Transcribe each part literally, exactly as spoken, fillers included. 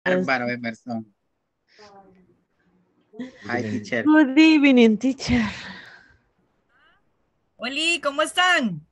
Bárbaro, Emerson. Hi, teacher. Good evening, teacher. Oli, ¿cómo están?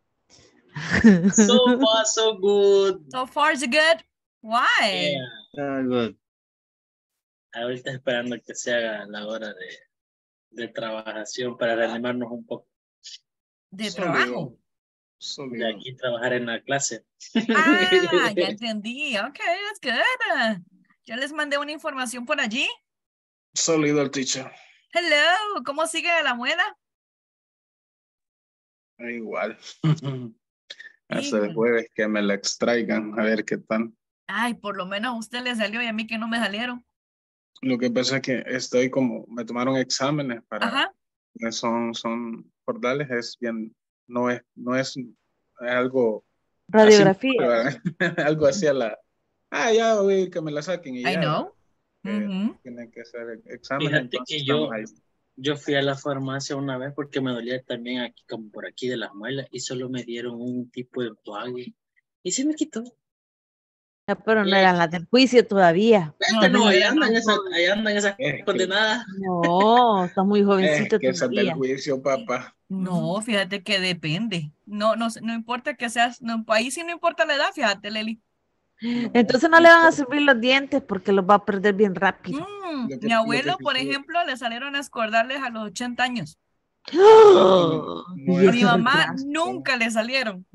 So far, so good. So far, so good. Why? Yeah. So good. Ahorita esperando que se haga la hora de, de trabajación para reanimarnos un poco. ¿De Sólido. trabajo? De aquí trabajar en la clase. Ah, ya entendí. Ok, that's good. Ya les mandé una información por allí. Sólido el teacher. Hello, ¿cómo sigue la muela? Igual. Hasta Híjole. el jueves que me la extraigan, a ver qué tal. Ay, por lo menos a usted le salió y a mí que no me salieron. Lo que pasa es que estoy como, me tomaron exámenes para, Ajá. son, son cordales, es bien, no es, no es, es algo, Radiografía. así, algo así a la, ah, ya voy que me la saquen y I ya. know. Eh, Ujú. Tienen que hacer exámenes, Fíjate entonces que yo, estamos ahí. yo fui a la farmacia una vez porque me dolía también aquí, como por aquí de las muelas, y solo me dieron un tipo de enjuague y se me quitó. Ya, pero no Y ahí- eran las del juicio todavía. No, Es que no, no ahí era, andan no. esas, ahí andan esas Es que- condenadas. No, está muy Es jovencito que esa es del todavía. juicio, papá. No, fíjate que depende. No, no, no importa que seas, no, ahí sí no importa la edad, fíjate, Leli. Entonces no le van a servir los dientes porque los va a perder bien rápido. Mm, Lo que- mi lo abuelo, que por quisiera- ejemplo, le salieron a escordarles a los ochenta años. no Y A es- mi ese mamá retraso. nunca le salieron.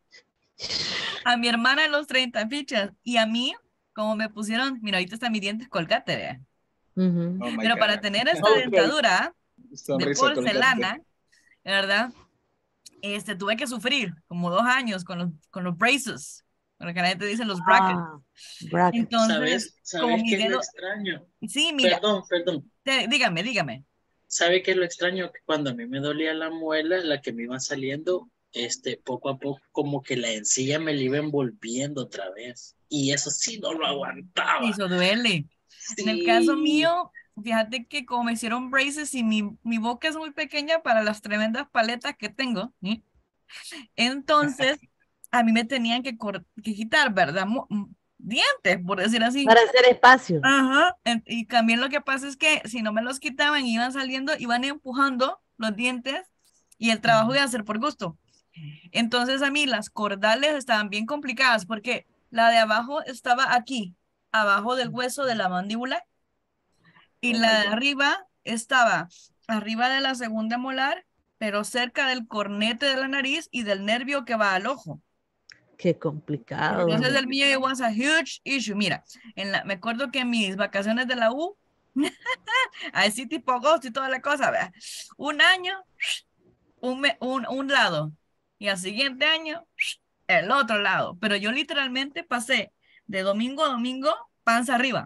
A mi hermana en los treinta fichas. Y a mí, como me pusieron, mira, ahorita está mi diente, colgate, vea. Ujú. Oh my Pero para God. tener esta Oh, dentadura de sonrisa colgate. porcelana, ¿verdad? Este, tuve que sufrir como dos años con los, con los braces, con lo que la gente dice los brackets. Ah, bracket. Entonces, ¿Sabes, como sabes mi qué es lo dedo, extraño? sí, mira, Perdón, perdón. te- dígame, dígame. ¿Sabe qué es lo extraño? Que cuando a mí me dolía la muela, la que me iba saliendo, este, poco a poco, como que la encía me la iba envolviendo otra vez. Y eso sí no lo aguantaba. Eso duele. En el Sí. caso mío, fíjate que como me hicieron braces y mi, mi boca es muy pequeña para las tremendas paletas que tengo, ¿sí? Entonces a mí me tenían que, cor- que quitar, ¿verdad? Mo- m- dientes, por decir así. Para hacer espacio. Ajá. En- Y también lo que pasa es que si no me los quitaban, iban saliendo, iban empujando los dientes y el trabajo iba a ser por gusto. Entonces a mí las cordales estaban bien complicadas porque la de abajo estaba aquí, abajo del hueso de la mandíbula, y Oh la my de God. arriba estaba arriba de la segunda molar, pero cerca del cornete de la nariz y del nervio que va al ojo. Qué complicado. Entonces el mío it was a huge issue. Mira, en la, me acuerdo que en mis vacaciones de la U, así tipo agosto y toda la cosa, vea, un año, un, me- un, un lado, y al siguiente año, el otro lado. Pero yo literalmente pasé de domingo a domingo, panza arriba.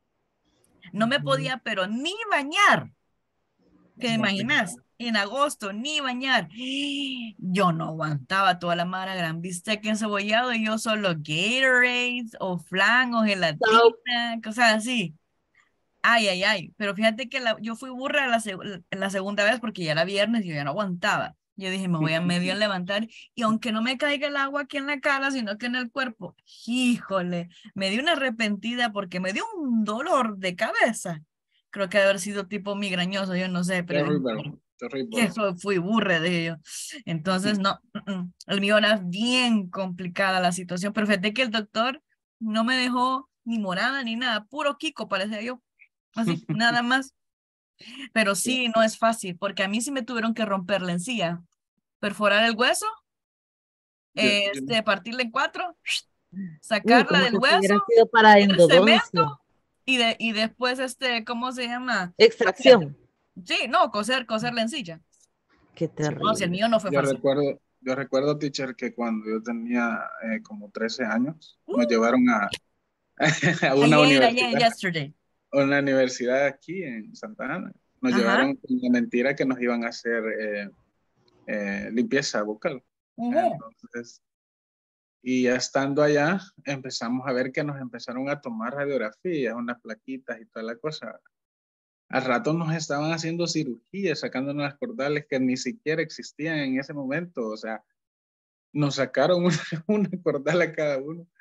No me podía, pero ni bañar. ¿Qué imaginas? En agosto, ni bañar. Yo no aguantaba toda la mara gran bistec encebollado y yo solo Gatorade o flan o gelatina, cosas así. Ay, ay, ay. Pero fíjate que la- yo fui burra la, seg- la segunda vez porque ya era viernes y yo ya no aguantaba. Yo dije, me voy a medio levantar y aunque no me caiga el agua aquí en la cara, sino que en el cuerpo, híjole, me dio una arrepentida porque me dio un dolor de cabeza. Creo que debe haber sido tipo migrañoso, yo no sé, pero dije, Terrible, terrible. que eso fui burre de ello. Entonces, no, mm, mm, el mío era bien complicada la situación, pero fíjate que el doctor no me dejó ni morada ni nada, puro Kiko parecía yo, así, nada más. Pero sí, no es fácil, porque a mí sí me tuvieron que romper la encía, perforar el hueso, Yo- yo- este, partirla en cuatro, Uy, sacarla como del que si hueso, hubiera sido para el endodoncia. cemento y, de, y después, este, ¿cómo se llama? Extracción. Sí, no, coser, coser la encilla. Qué No, si el terrible. mío no fue Yo fácil. recuerdo, yo recuerdo, teacher, que cuando yo tenía eh, como trece años, Uh. nos llevaron a, a una Ayer, universidad, ayer, yesterday. a una universidad aquí en Santa Ana. Nos Ajá. llevaron con la mentira que nos iban a hacer eh, eh, limpieza bucal. Ujú. Entonces, y ya estando allá, empezamos a ver que nos empezaron a tomar radiografías, unas plaquitas y toda la cosa. Al rato nos estaban haciendo cirugía, sacándonos las cordales que ni siquiera existían en ese momento. O sea, nos sacaron una, una cordal a cada uno.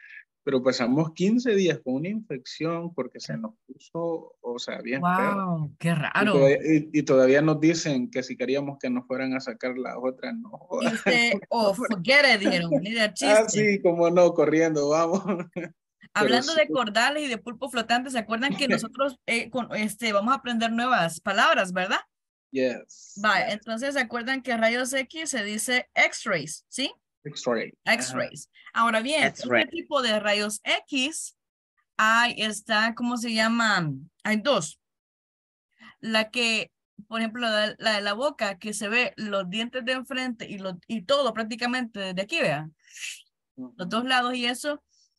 pero pasamos quince días con una infección porque se nos puso, o sea, bien feo. Wow, qué Y raro. todavía, y- y todavía nos dicen que si queríamos que nos fueran a sacar la otra, no. Y usted, oh, forget it, dijeron, ni de chiste. Ah, sí, como no, corriendo, vamos. Hablando sí. de cordales y de pulpo flotante, ¿se acuerdan que nosotros eh, con, este, vamos a aprender nuevas palabras, verdad? Yes. Vale, yes. entonces se acuerdan que rayos X se dice X-rays, ¿sí? X-ray. Ajá. X-rays. Ahora bien, X-ray. este tipo de rayos X, hay, está, ¿cómo se llama? Hay dos. La que, por ejemplo, la, la de la boca, que se ve los dientes de enfrente y, lo, y todo prácticamente desde aquí, vean, los dos lados y eso.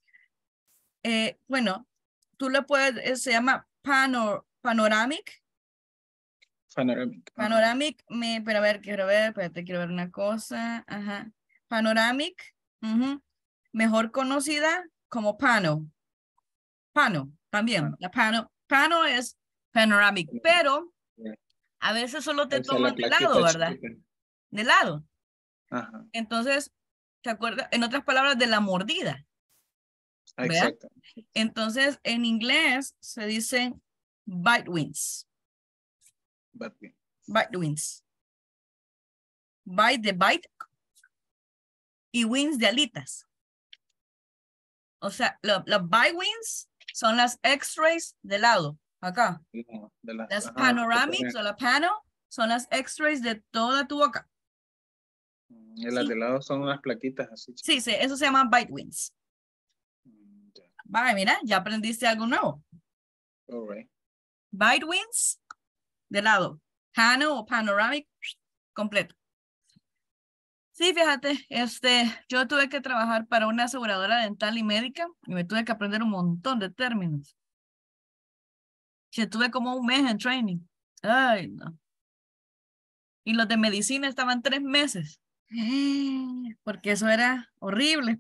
Eh, bueno, tú le puedes, eh, se llama pano, panoramic. Panoramic. Ajá. Panoramic, me, pero a ver, quiero ver, espérate, quiero ver una cosa. Ajá. Panoramic, ujú, mejor conocida como pano. Pano, también. Pano. La pano, pano es panoramic, pero Yeah. a veces solo te Esa es la toman de plaquita lado, ¿verdad? chiquita. De lado. Ajá. Entonces, ¿te acuerdas? En otras palabras, de la mordida. Ah, ¿Vea? exacto. Entonces, en inglés se dice bite wings. But bien. Bite wings. Bite de bite y wings de alitas. O sea, los bite wings son las x-rays de lado, acá. No, de las, Las ajá, panoramics que o la pano son las x-rays de toda tu boca. ponen- Y las Sí. de lado son unas plaquitas así. Sí, sí, eso se llama bite wings. Mm, ya. Vale, mira, ya aprendiste algo nuevo. All right. Bite wings de lado. Pano o panoramic completo. Sí, fíjate, este, yo tuve que trabajar para una aseguradora dental y médica y me tuve que aprender un montón de términos. Sí, tuve como un mes en training. Ay, no. Y los de medicina estaban tres meses. Porque eso era horrible.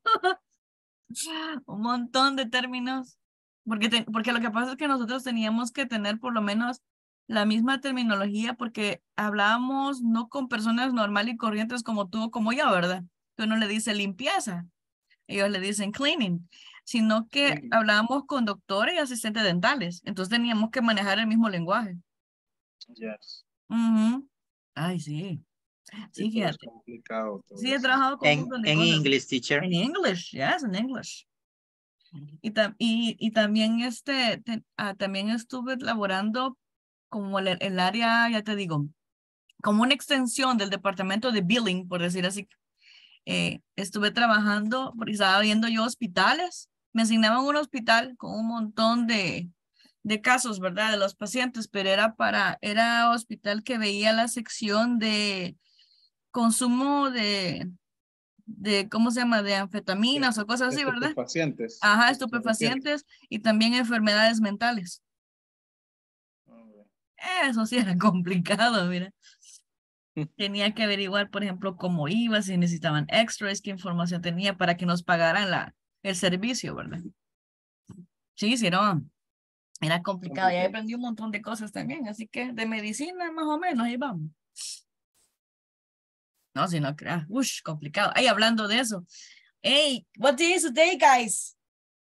Un montón de términos. Porque, te- porque lo que pasa es que nosotros teníamos que tener por lo menos la misma terminología porque hablábamos no con personas normales y corrientes como tú o como yo, ¿verdad? Que uno le dice limpieza, ellos le dicen cleaning, sino que Ujú. hablábamos con doctores y asistentes dentales. Entonces teníamos que manejar el mismo lenguaje. Yes. Ujú. Ay, sí. Sí, Sí, pero es fíjate. complicado todo Sí, he eso. trabajado con un En, montón de en cosas. English, teacher. En English, yes, en English. Y, tam- y, y también, este, te- ah, también estuve laborando como el, el área, ya te digo, como una extensión del departamento de billing, por decir así. Eh, estuve trabajando, porque estaba viendo yo hospitales. Me asignaban un hospital con un montón de, de casos, ¿verdad? De los pacientes, pero era para, era hospital que veía la sección de consumo de, de, ¿cómo se llama? De anfetaminas o cosas así, ¿verdad? Estupefacientes. Ajá, estupefacientes y también enfermedades mentales. All right. Eso sí era complicado, mira. Tenía que averiguar, por ejemplo, cómo iba, si necesitaban extras, qué información tenía para que nos pagaran la, el servicio, ¿verdad? Sí, sí, no. Era complicado. Y ahí aprendí un montón de cosas también. Así que de medicina, más o menos, ahí vamos. No, si no creas. Ush, complicado. Ay, hablando de eso. Hey, what day is today, guys?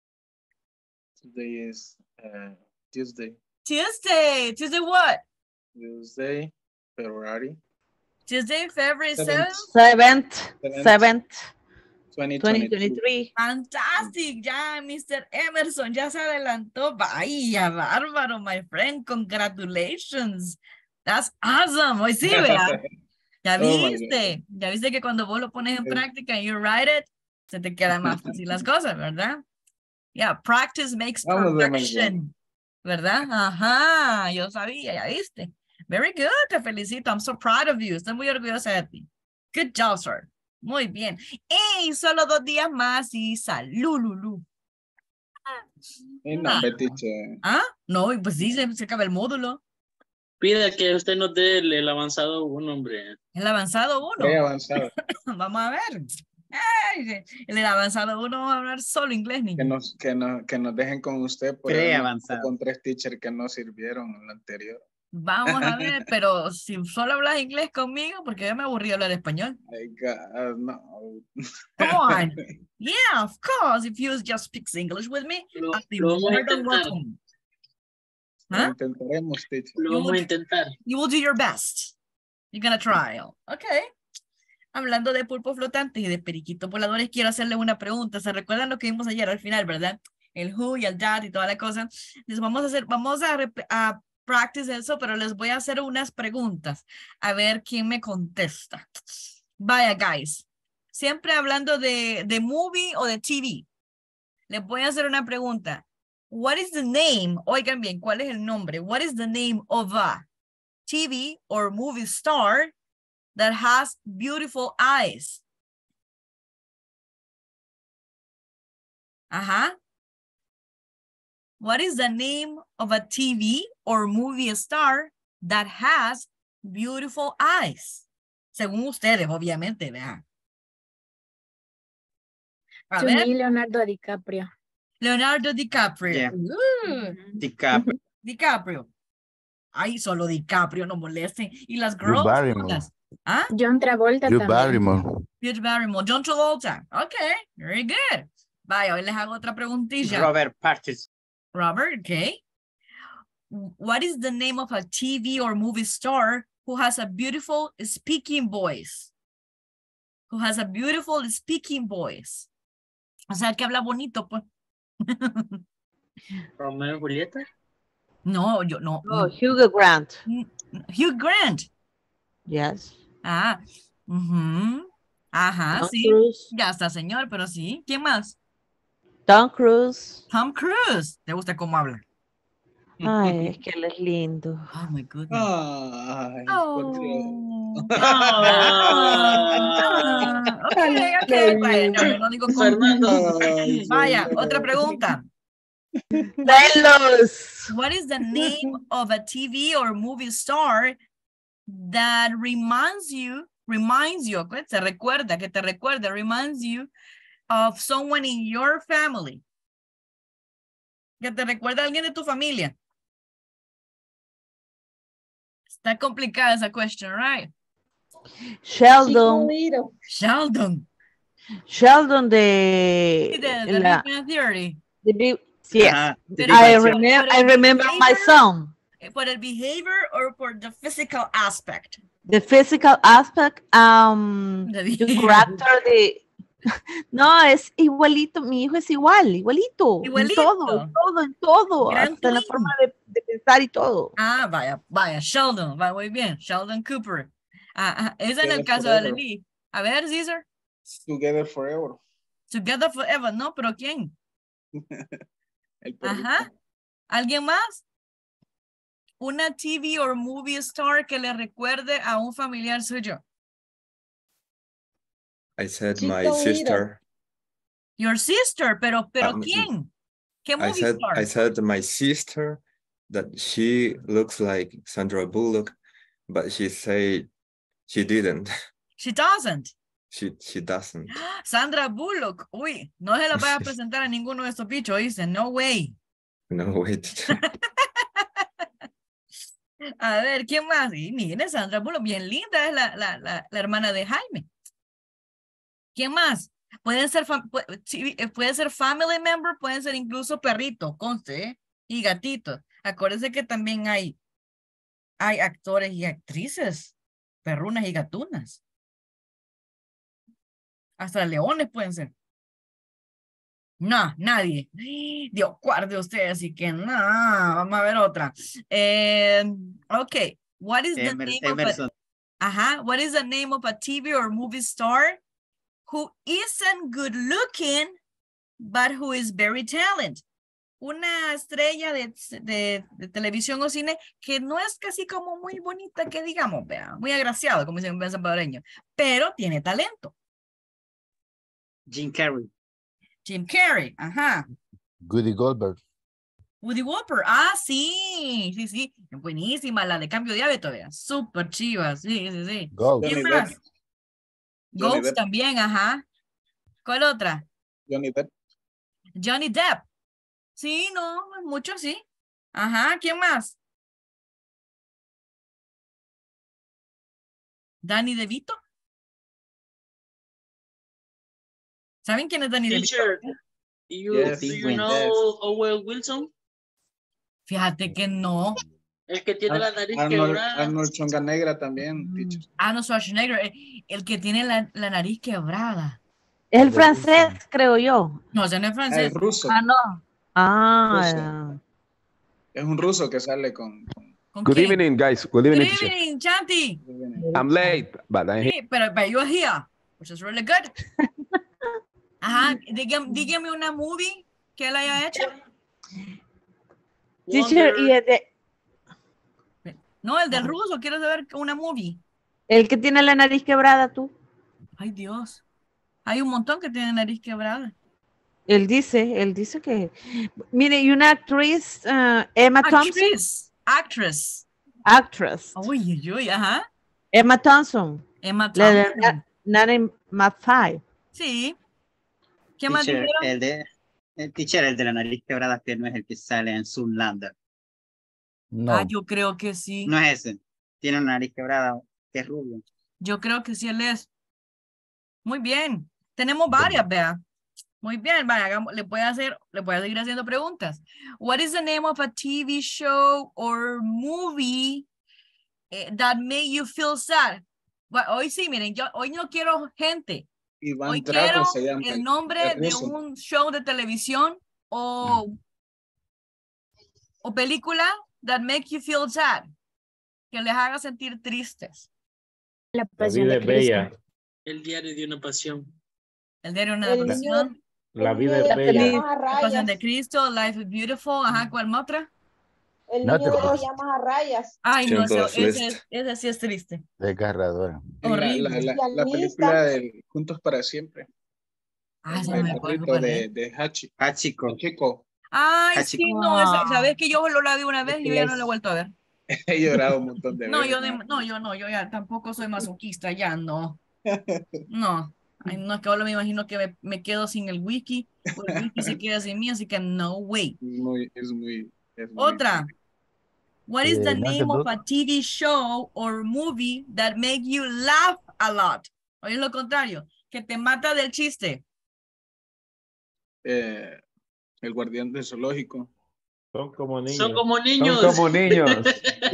Today is uh, Tuesday. Tuesday. Tuesday what? Tuesday, February Tuesday, February seventh. Seventh, Seventh. seventh, twenty twenty twenty-two. twenty-three. Fantastic, ya mister Emerson ya se adelantó. Vaya, bárbaro, my friend. Congratulations. That's awesome. Hoy sí, ¿verdad? Ya Oh my viste, ya viste que cuando vos lo pones en Sí. práctica y you write it, se te quedan más fácil las cosas, ¿verdad? Yeah, practice makes Vamos de más perfection, ¿verdad? Ajá, yo sabía, ya viste. Very good, te felicito. I'm so proud of you. Estoy muy orgullosa de ti. Good job, sir. Muy bien. Y solo dos días más y salud, Lulu. Y no, Ah. Betiche. ¿Ah? No, y pues sí, se, se acaba el módulo. Pida que usted nos dé el, el avanzado uno, hombre. El avanzado Muy uno. avanzado. Vamos a ver. Ay, en el avanzado uno vamos a hablar solo inglés, niño. Que nos, que, nos, que nos dejen con usted por Pre habernos avanzado. con tres teachers que no sirvieron en la anterior. Vamos a ver, pero si solo hablas inglés conmigo, porque ya me aburrí de hablar español. My God, no. Come on. Yeah, of course. If you just speak English with me, Lo, I'll be lo vamos a more than intentar. welcome. Lo Huh? intentaremos, teacher. Lo You vamos a would- intentar. You will do your best. You're gonna try. Okay. Hablando de pulpos flotantes y de periquitos voladores, quiero hacerle una pregunta. ¿Se recuerdan lo que vimos ayer al final, verdad? El who y el that y toda la cosa. Les vamos a hacer, vamos a, rep- a practice eso, pero les voy a hacer unas preguntas. A ver quién me contesta. Vaya, guys. Siempre hablando de, de movie o de T V. Les voy a hacer una pregunta. What is the name? Oigan bien, ¿cuál es el nombre? What is the name of a T V or movie star that has beautiful eyes? Ajá. What is the name of a T V or movie star that has beautiful eyes? Según ustedes, obviamente, vean. A To ver, me, Leonardo DiCaprio. Leonardo DiCaprio. Yeah. Good. DiCaprio. DiCaprio. Ay, solo DiCaprio, no molesten. Y las Drew girls, Barrymore. todas. ¿Ah? John Travolta Drew también. Barrymore. Drew Barrymore, John Travolta. Okay, very good. Vaya, hoy les hago otra preguntilla. Robert Pattinson. Robert, okay. What is the name of a T V or movie star who has a beautiful speaking voice? Who has a beautiful speaking voice. O sea, que habla bonito, pues. Romeo y Julieta. No, yo no. Oh, Hugo Grant. Hugh Grant. Yes. Ah, ujú. Ajá, Tom sí. Cruise. Ya está, señor, pero sí. ¿Quién más? Tom Cruise. Tom Cruise. ¿Te gusta cómo habla? Ay, es que él es lindo. Oh, my goodness. Ay, ¿por qué? Oh. Ah. Ah, ok, ok. Bueno, yo no digo con... Fernando. Ay, Vaya, señor. otra pregunta. ¡Celos! What is the name of a T V or movie star that reminds you, reminds you, ¿qué? Se recuerda, que te recuerda, reminds you of someone in your family? Que te recuerda a alguien de tu familia. Está complicada esa question, right? Sheldon. Sheldon. Sheldon Sí, de, de, de la, Big Bang Theory. de Big- yes. Ajá, de Pero- I, Big Bang Theory. remember, Pero I el remember my behavior- son. ¿Por el behavior or por the physical aspect? The physical aspect, um, The the behavior. character de... No, es igualito, mi hijo es igual, igualito. Igualito. En todo, en todo, en todo. Gran hasta en la twin. forma de, de pensar y todo. Ah, vaya, vaya, Sheldon, va muy bien, Sheldon Cooper. Ah, ah, es en el Together caso de forever. Lely. A ver, Caesar, Together forever. Together Forever, ¿no? ¿Pero quién? El perrito. Ajá. ¿Alguien más? Una T V or movie star que le recuerde a un familiar suyo. I said Chico my Little. sister. Your sister, pero, pero Um, ¿quién? ¿Qué I movie said star? I said my sister that she looks like Sandra Bullock, but she said she didn't. She doesn't. She she doesn't. Sandra Bullock. Uy, no se la vaya a presentar a ninguno de estos bichos, dice. No way. No wait. A ver, ¿quién más? Y mire, Sandra Bullock, bien linda es la, la, la, la hermana de Jaime. ¿Quién más? Pueden ser, fam- pu- sí, eh, puede ser family member, pueden ser incluso perritos, conste, ¿eh? Y gatitos. Acuérdense que también hay, hay actores y actrices, perrunas y gatunas. Hasta leones pueden ser. No, nadie. Dios guarde usted, así que no, vamos a ver otra. Eh, ok, what is the Emer- name of a, Emerson. ajá, what is the name of a T V or movie star who isn't good looking, but who is very talented? Una estrella de, de, de televisión o cine que no es casi como muy bonita, que digamos, vea, muy agraciado, como dicen en salvadoreño, pero tiene talento. Jim Carrey. Jim Carrey, ajá. Goody Goldberg. Woody Whopper, ah, sí, sí, sí, buenísima, la de cambio de hábito, vea, súper chiva, sí, sí, sí. Ghost. ¿Quién Johnny más? Depp. Johnny Ghost Depp. también, ajá. ¿Cuál otra? Johnny Depp. Johnny Depp. Sí, no, mucho sí. Ajá, ¿quién más? Danny DeVito. ¿Saben quién es Danny DeVito? Teacher, you, Yes, do you yes. know Owen Wilson? Fíjate que no. El que tiene la nariz Arnold, quebrada. Arnold Chonga Negra también, teacher. Arnold Schwarzenegger, el, el que tiene la, la nariz quebrada. Es el De francés, Rusia. creo yo. No, ese no es Ah, francés. es ruso. Ah, no. Ah, Ruso. Es un ruso que sale con... con- ¿Con Good quién? evening, guys. Good Good evening, teacher. evening, Chanti. I'm late, but I'm here. Sí, pero, but you're here, which is really good. Ajá, dígame, dígame una movie que él haya hecho. teacher, y el, de- No, el del ruso, quiero saber una movie. el que tiene la nariz quebrada, tú. Ay, Dios. Hay un montón que tienen nariz quebrada. Él dice, él dice que. Mire, y una actriz, ah, Emma Thompson. Actress. Actress. Actress. Uy, uy, uy, ajá. Emma Thompson. Emma La de Thompson. Nanny McFly. Sí. ¿Qué más Teacher, dijeron? el de, el teacher, el de la nariz quebrada, que no es el que sale en Zoolander. No. Ah, yo creo que sí. No es ese. Tiene una nariz quebrada, que es rubio. Yo creo que sí él es. Muy bien. Tenemos varias, vea. Muy bien, vaya, hagamos- le voy a hacer, le voy a seguir haciendo preguntas. What is the name of a T V show or movie eh, that made you feel sad? Bueno, hoy sí, miren, yo hoy no quiero gente. Iván Hoy Drago quiero se llama. el nombre el de ruso. un show de televisión o, o película that make you feel sad, que les haga sentir tristes. La La pasión vida de es Cristo. bella. El diario de una pasión. El diario de una El pasión, La El vida niño es de bella. las llamas a La pasión de rayas. Cristo, Life is Beautiful, ajá, ¿cuál otra? El No niño te de las pases. llamas a rayas. Ay, no, ese, Schindler's ese, List. ese sí es triste. Desgarradora. En la, Horrible. la, la, la Pianista. película de Juntos para Siempre. Ay, se El me fue perrito súper de, bien. de Hachi. Hachiko. Chico. Ay, Ah, sí, chico. no, esa- sabes que yo lo la vi una vez y yo ya no lo he vuelto a ver. He llorado un montón de No, veces. yo de- no, yo no, yo ya tampoco soy masoquista, ya no. No. Ay, no, es que ahora me imagino que me, me quedo sin el wiki, o el wiki se queda sin mí, así que no way. Es muy, es muy, es muy- Otra. What is the Eh, no se name of duda. a T V show or movie that make you laugh a lot? O es lo contrario, que te mata del chiste. eh, El guardián del zoológico. Son como niños. Son como Son niños. como niños.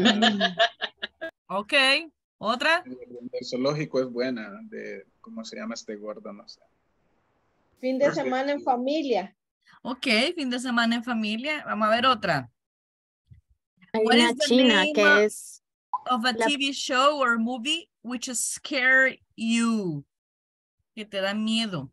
Ok, otra. El guardián del zoológico es buena. De, ¿cómo se llama este gordo? No sé. Fin de semana en familia. Ok, fin de semana en familia. Vamos a ver otra. Hay What una is the china name of- que es Of a La- T V show or movie which scare you. Que te da miedo.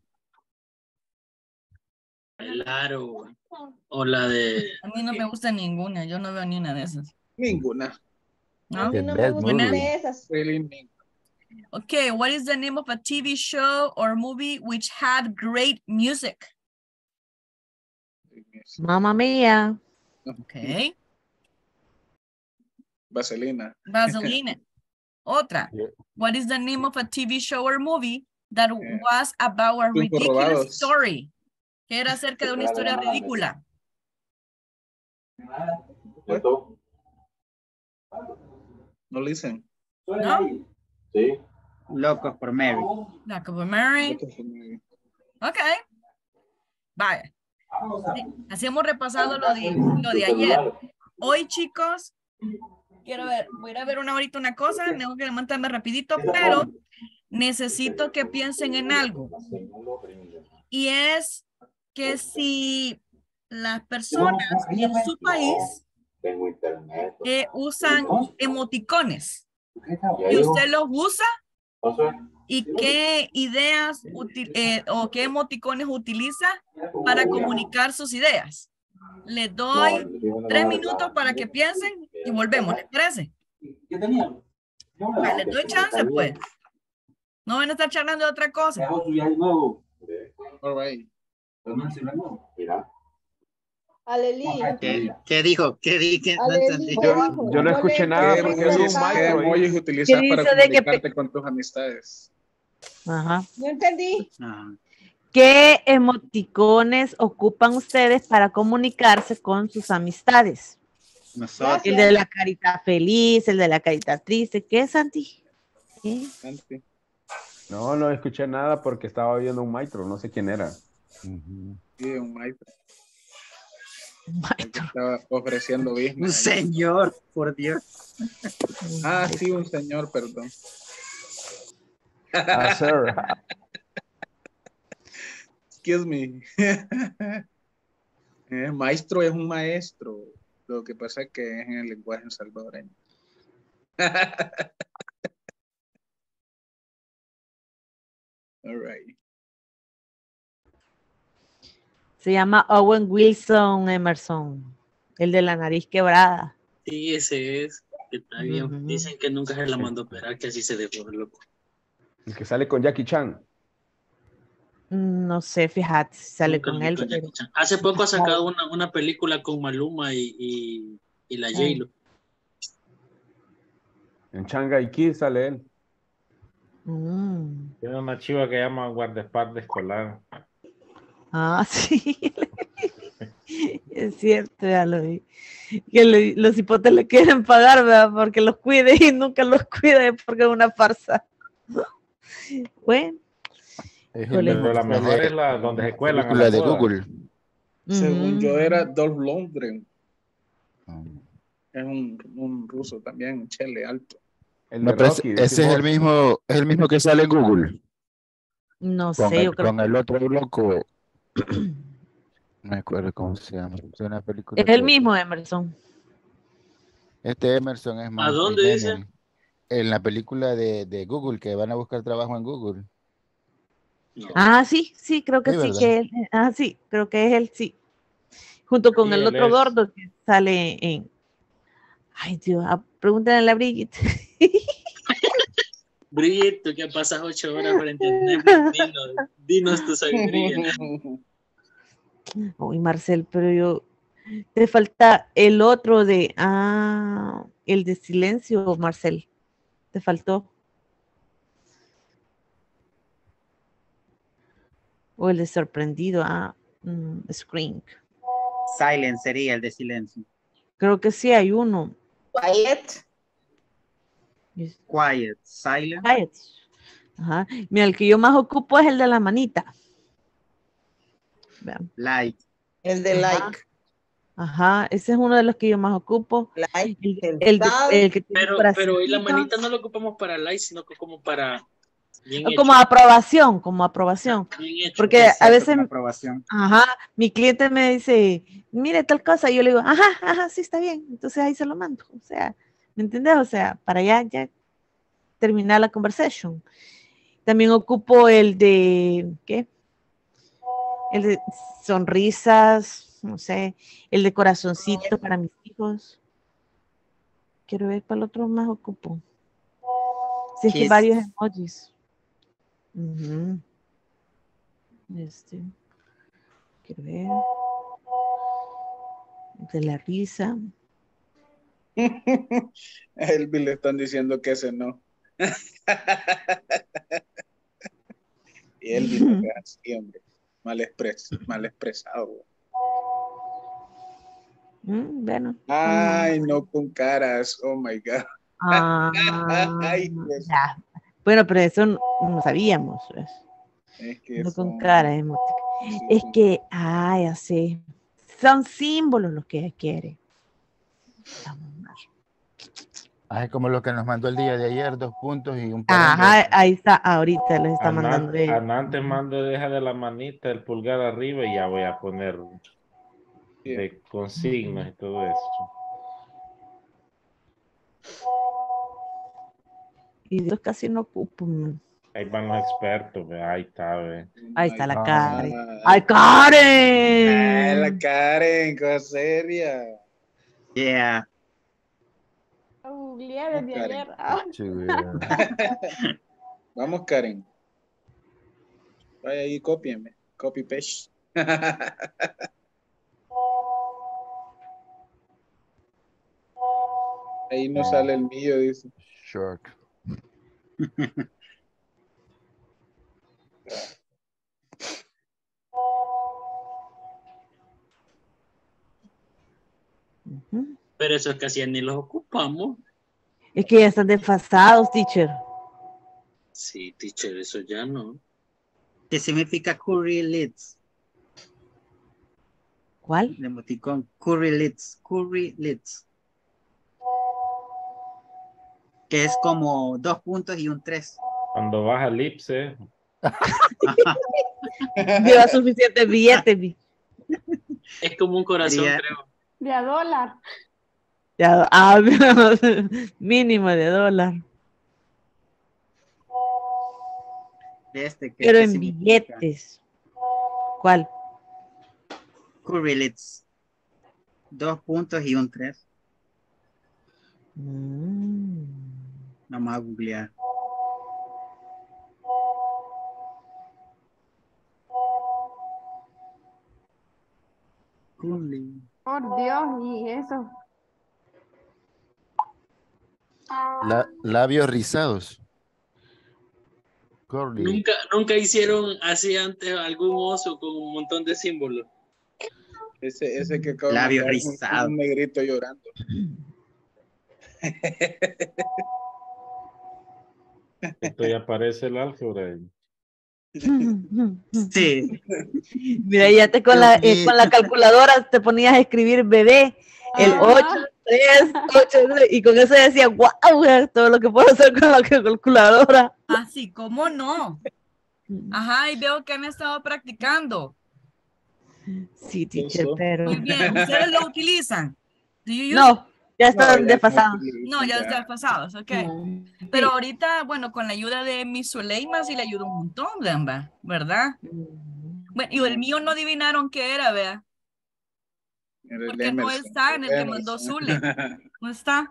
Claro. O la de. A mí no me gusta ninguna, yo no veo ni una de esas. Ninguna. A ¿No? mí The no me best gustan movie. de esas. Really ninguna. Okay, what is the name of a T V show or movie which had great music? Mamma mía. Okay, Vaselina. Vaselina. Otra. Yeah. What is the name of a T V show or movie that Eh, was about a Tiempos ridiculous Robados. story? Que era acerca de una historia ridícula. No listen. ¿No? Locos por Mary. Like of Mary. Ok. Vaya. Sí, así hemos repasado lo de, lo de ayer. Hoy, chicos, quiero ver, voy a ir a ver una ahorita una cosa, tengo que levantarme rapidito, pero necesito que piensen en algo. Y es que si las personas en su país eh, usan emoticones y usted los usa, ¿y qué ideas uti- eh, o qué emoticones utiliza para comunicar sus ideas? Les doy tres minutos para que piensen y volvemos, ¿les parece? Vale, les doy chance, pues. No van a estar charlando de otra cosa. All right. Aleli. ¿Qué, qué dijo? ¿Qué dije? No Aleli, entendí. ¿qué Yo, dijo? yo no le escuché dije nada ¿Qué porque que es un emojis, estaba- qué maestro ahí. emojis utilizas ¿Qué para dice de que comunicarte con tus amistades? Ajá. No entendí. Ah, ¿Qué emoticones ocupan ustedes para comunicarse con sus amistades? nosotros. El de la carita feliz, el de la carita triste. ¿Qué es, Santi? ¿Qué? Santi. No, no escuché nada porque estaba viendo un maestro, no sé quién era. Ujú. Sí, un maestro. El que Maestro. estaba ofreciendo Un business. señor, por Dios. Ah, sí, un señor, perdón. Ah, sir. Excuse me. Eh, maestro es un maestro. Lo que pasa es que es en el lenguaje salvadoreño. All right. Se llama Owen Wilson Emerson, el de la nariz quebrada. Sí, ese es. Que está bien. Ujú. Dicen que nunca se la mandó a operar, que así se dejó de loco. El que sale con Jackie Chan. No sé, fíjate, si sale Nunca con lo vi él. con pero- Jackie Chan. Hace poco ha sacado una, una película con Maluma y, y, y la Ay. J-Lo. En Shanghai Kid sale él. Mm. Tiene una chiva que llama guardaespaldas escolar. Ah, sí. Es cierto, ya lo vi. Que le- los hipotes le quieren pagar, ¿verdad? Porque los cuide y nunca los cuida porque es una farsa. Bueno, Es el Híjole. mismo Pero la que mejor sale es la donde se en la cuelan a película la de boda. Google. Según ujú. yo era Dolph Lundgren. Mm. Es un, un ruso también, un chele alto. El No, de pero ese, Rocky, ese decís es el vos. mismo, es el mismo que sale en Google. No Con sé, yo el, creo con el otro loco. No me acuerdo cómo se llama. Es una que película es el que mismo Emerson. este Emerson es ¿A más dónde dice? millennial. En la película de, de Google, que van a buscar trabajo en Google. No. Ah, sí, sí, creo que Sí, sí, ¿verdad? que él. Ah, sí, creo que es él, sí. Junto con Sí, el él otro es. gordo que sale en. Ay, Dios, ah, pregúntale a la Brigitte. Brigitte, tú que pasas ocho horas frente a Netflix, dinos, dinos tu sabiduría. Uy, Marcel, pero yo. Te falta el otro de. Ah, el de silencio, Marcel. Te faltó. O el de sorprendido. Ah, mm, Scream. Silent sería el de silencio. Creo que sí hay uno. Quiet. Es- Quiet, silent. Quiet. Ajá. Mira, el que yo más ocupo es el de la manita. Vean. Light. El de Ajá. like. Ajá, ese es uno de los que yo más ocupo. Like. El, El el de- sal. el que tiene Pero, pero hoy la corazoncito. manita no lo ocupamos para like, sino que como para bien Como hecho. aprobación, como aprobación. Bien hecho. Porque Es a cierto, veces, con aprobación. ajá, mi cliente me dice, mire tal cosa, y yo le digo, ajá, ajá, sí está bien. Entonces ahí se lo mando. O sea, ¿me entiendes? O sea, para ya, ya terminar la conversation. También ocupo el de, ¿qué? El de sonrisas, no sé, el de corazoncito para mis hijos. Quiero ver cuál otro más ocupo. Si es que Kiss. varios emojis. Ujú. Este. Quiero ver. De la risa. A Elvis le están diciendo que ese no. Y Elvis no queda así, hombre. Mal, expres, mal expresado. Mm, bueno. Ay, no con caras. Oh my God. Ah, Ay, pues, ya. Bueno, pero eso no, no sabíamos. Pues. es que No con son, cara emotica. sí, Es son- que, ay, así. Son símbolos los que ella quiere. Vamos a ver. Ah, es como lo que nos mandó el día de ayer, dos puntos y un par Ajá, ahí está, ahorita les está mandando. Antes, ella. antes mando deja de la manita el pulgar arriba y ya voy a poner sí. de consignas y todo eso. Y Dios casi no ocupo. man. Ahí van los expertos, ve, ahí está, ve. Ahí está la Ah, Karen. Ay, ¡Ay, ay, la Karen! Karen, cosa seria. Yeah. A googlear Vamos, desde Karen. ayer. Ah, chido. Vamos, Karen. Vaya ahí, cópienme. Copy paste. Ahí no sale el mío, dice. Shark. Pero esos casi ni los ocupamos. Es que ya están desfasados, teacher. Sí, teacher, eso ya no. ¿Qué significa curry lips? ¿Cuál? El emoticón curry lips, curry lips. Que es como dos puntos y un tres. Cuando baja el elipse. Lleva suficientes billetes. vi. Es como un corazón, Sería- creo. De a dólar. Ya, ah, mínimo de dólar. De este, ¿qué- Pero qué en significa? billetes. ¿Cuál? Curry lips. Dos puntos y un tres. Mm. Vamos a googlear. Curly. Por Dios, y eso. La- labios rizados. Curly. Nunca, nunca hicieron así antes algún oso con un montón de símbolos. Ese, ese que acabo de Labios mandar, un- rizados. un negrito llorando. Esto ya parece el álgebra. ahí. Sí. Mira, ya te con la, eh, con la calculadora te ponías a escribir bebé, el Ajá. ocho, tres, ocho, y con eso decía, wow, todo lo que puedo hacer con la calculadora. Así como no. Ajá, y veo que han estado practicando. Sí, teacher, Eso. pero... Muy bien, ¿ustedes lo utilizan? Do you use it? No, ya están No, ya desfasados. No, ya está pasados, ok. Pero ahorita, bueno, con la ayuda de mi Zuleima sí le ayuda un montón, ¿verdad? ¿verdad? Bueno, y el mío no adivinaron qué era, vea. Era el Porque no Emerson, está en el que Emerson. mandó Zule. No está.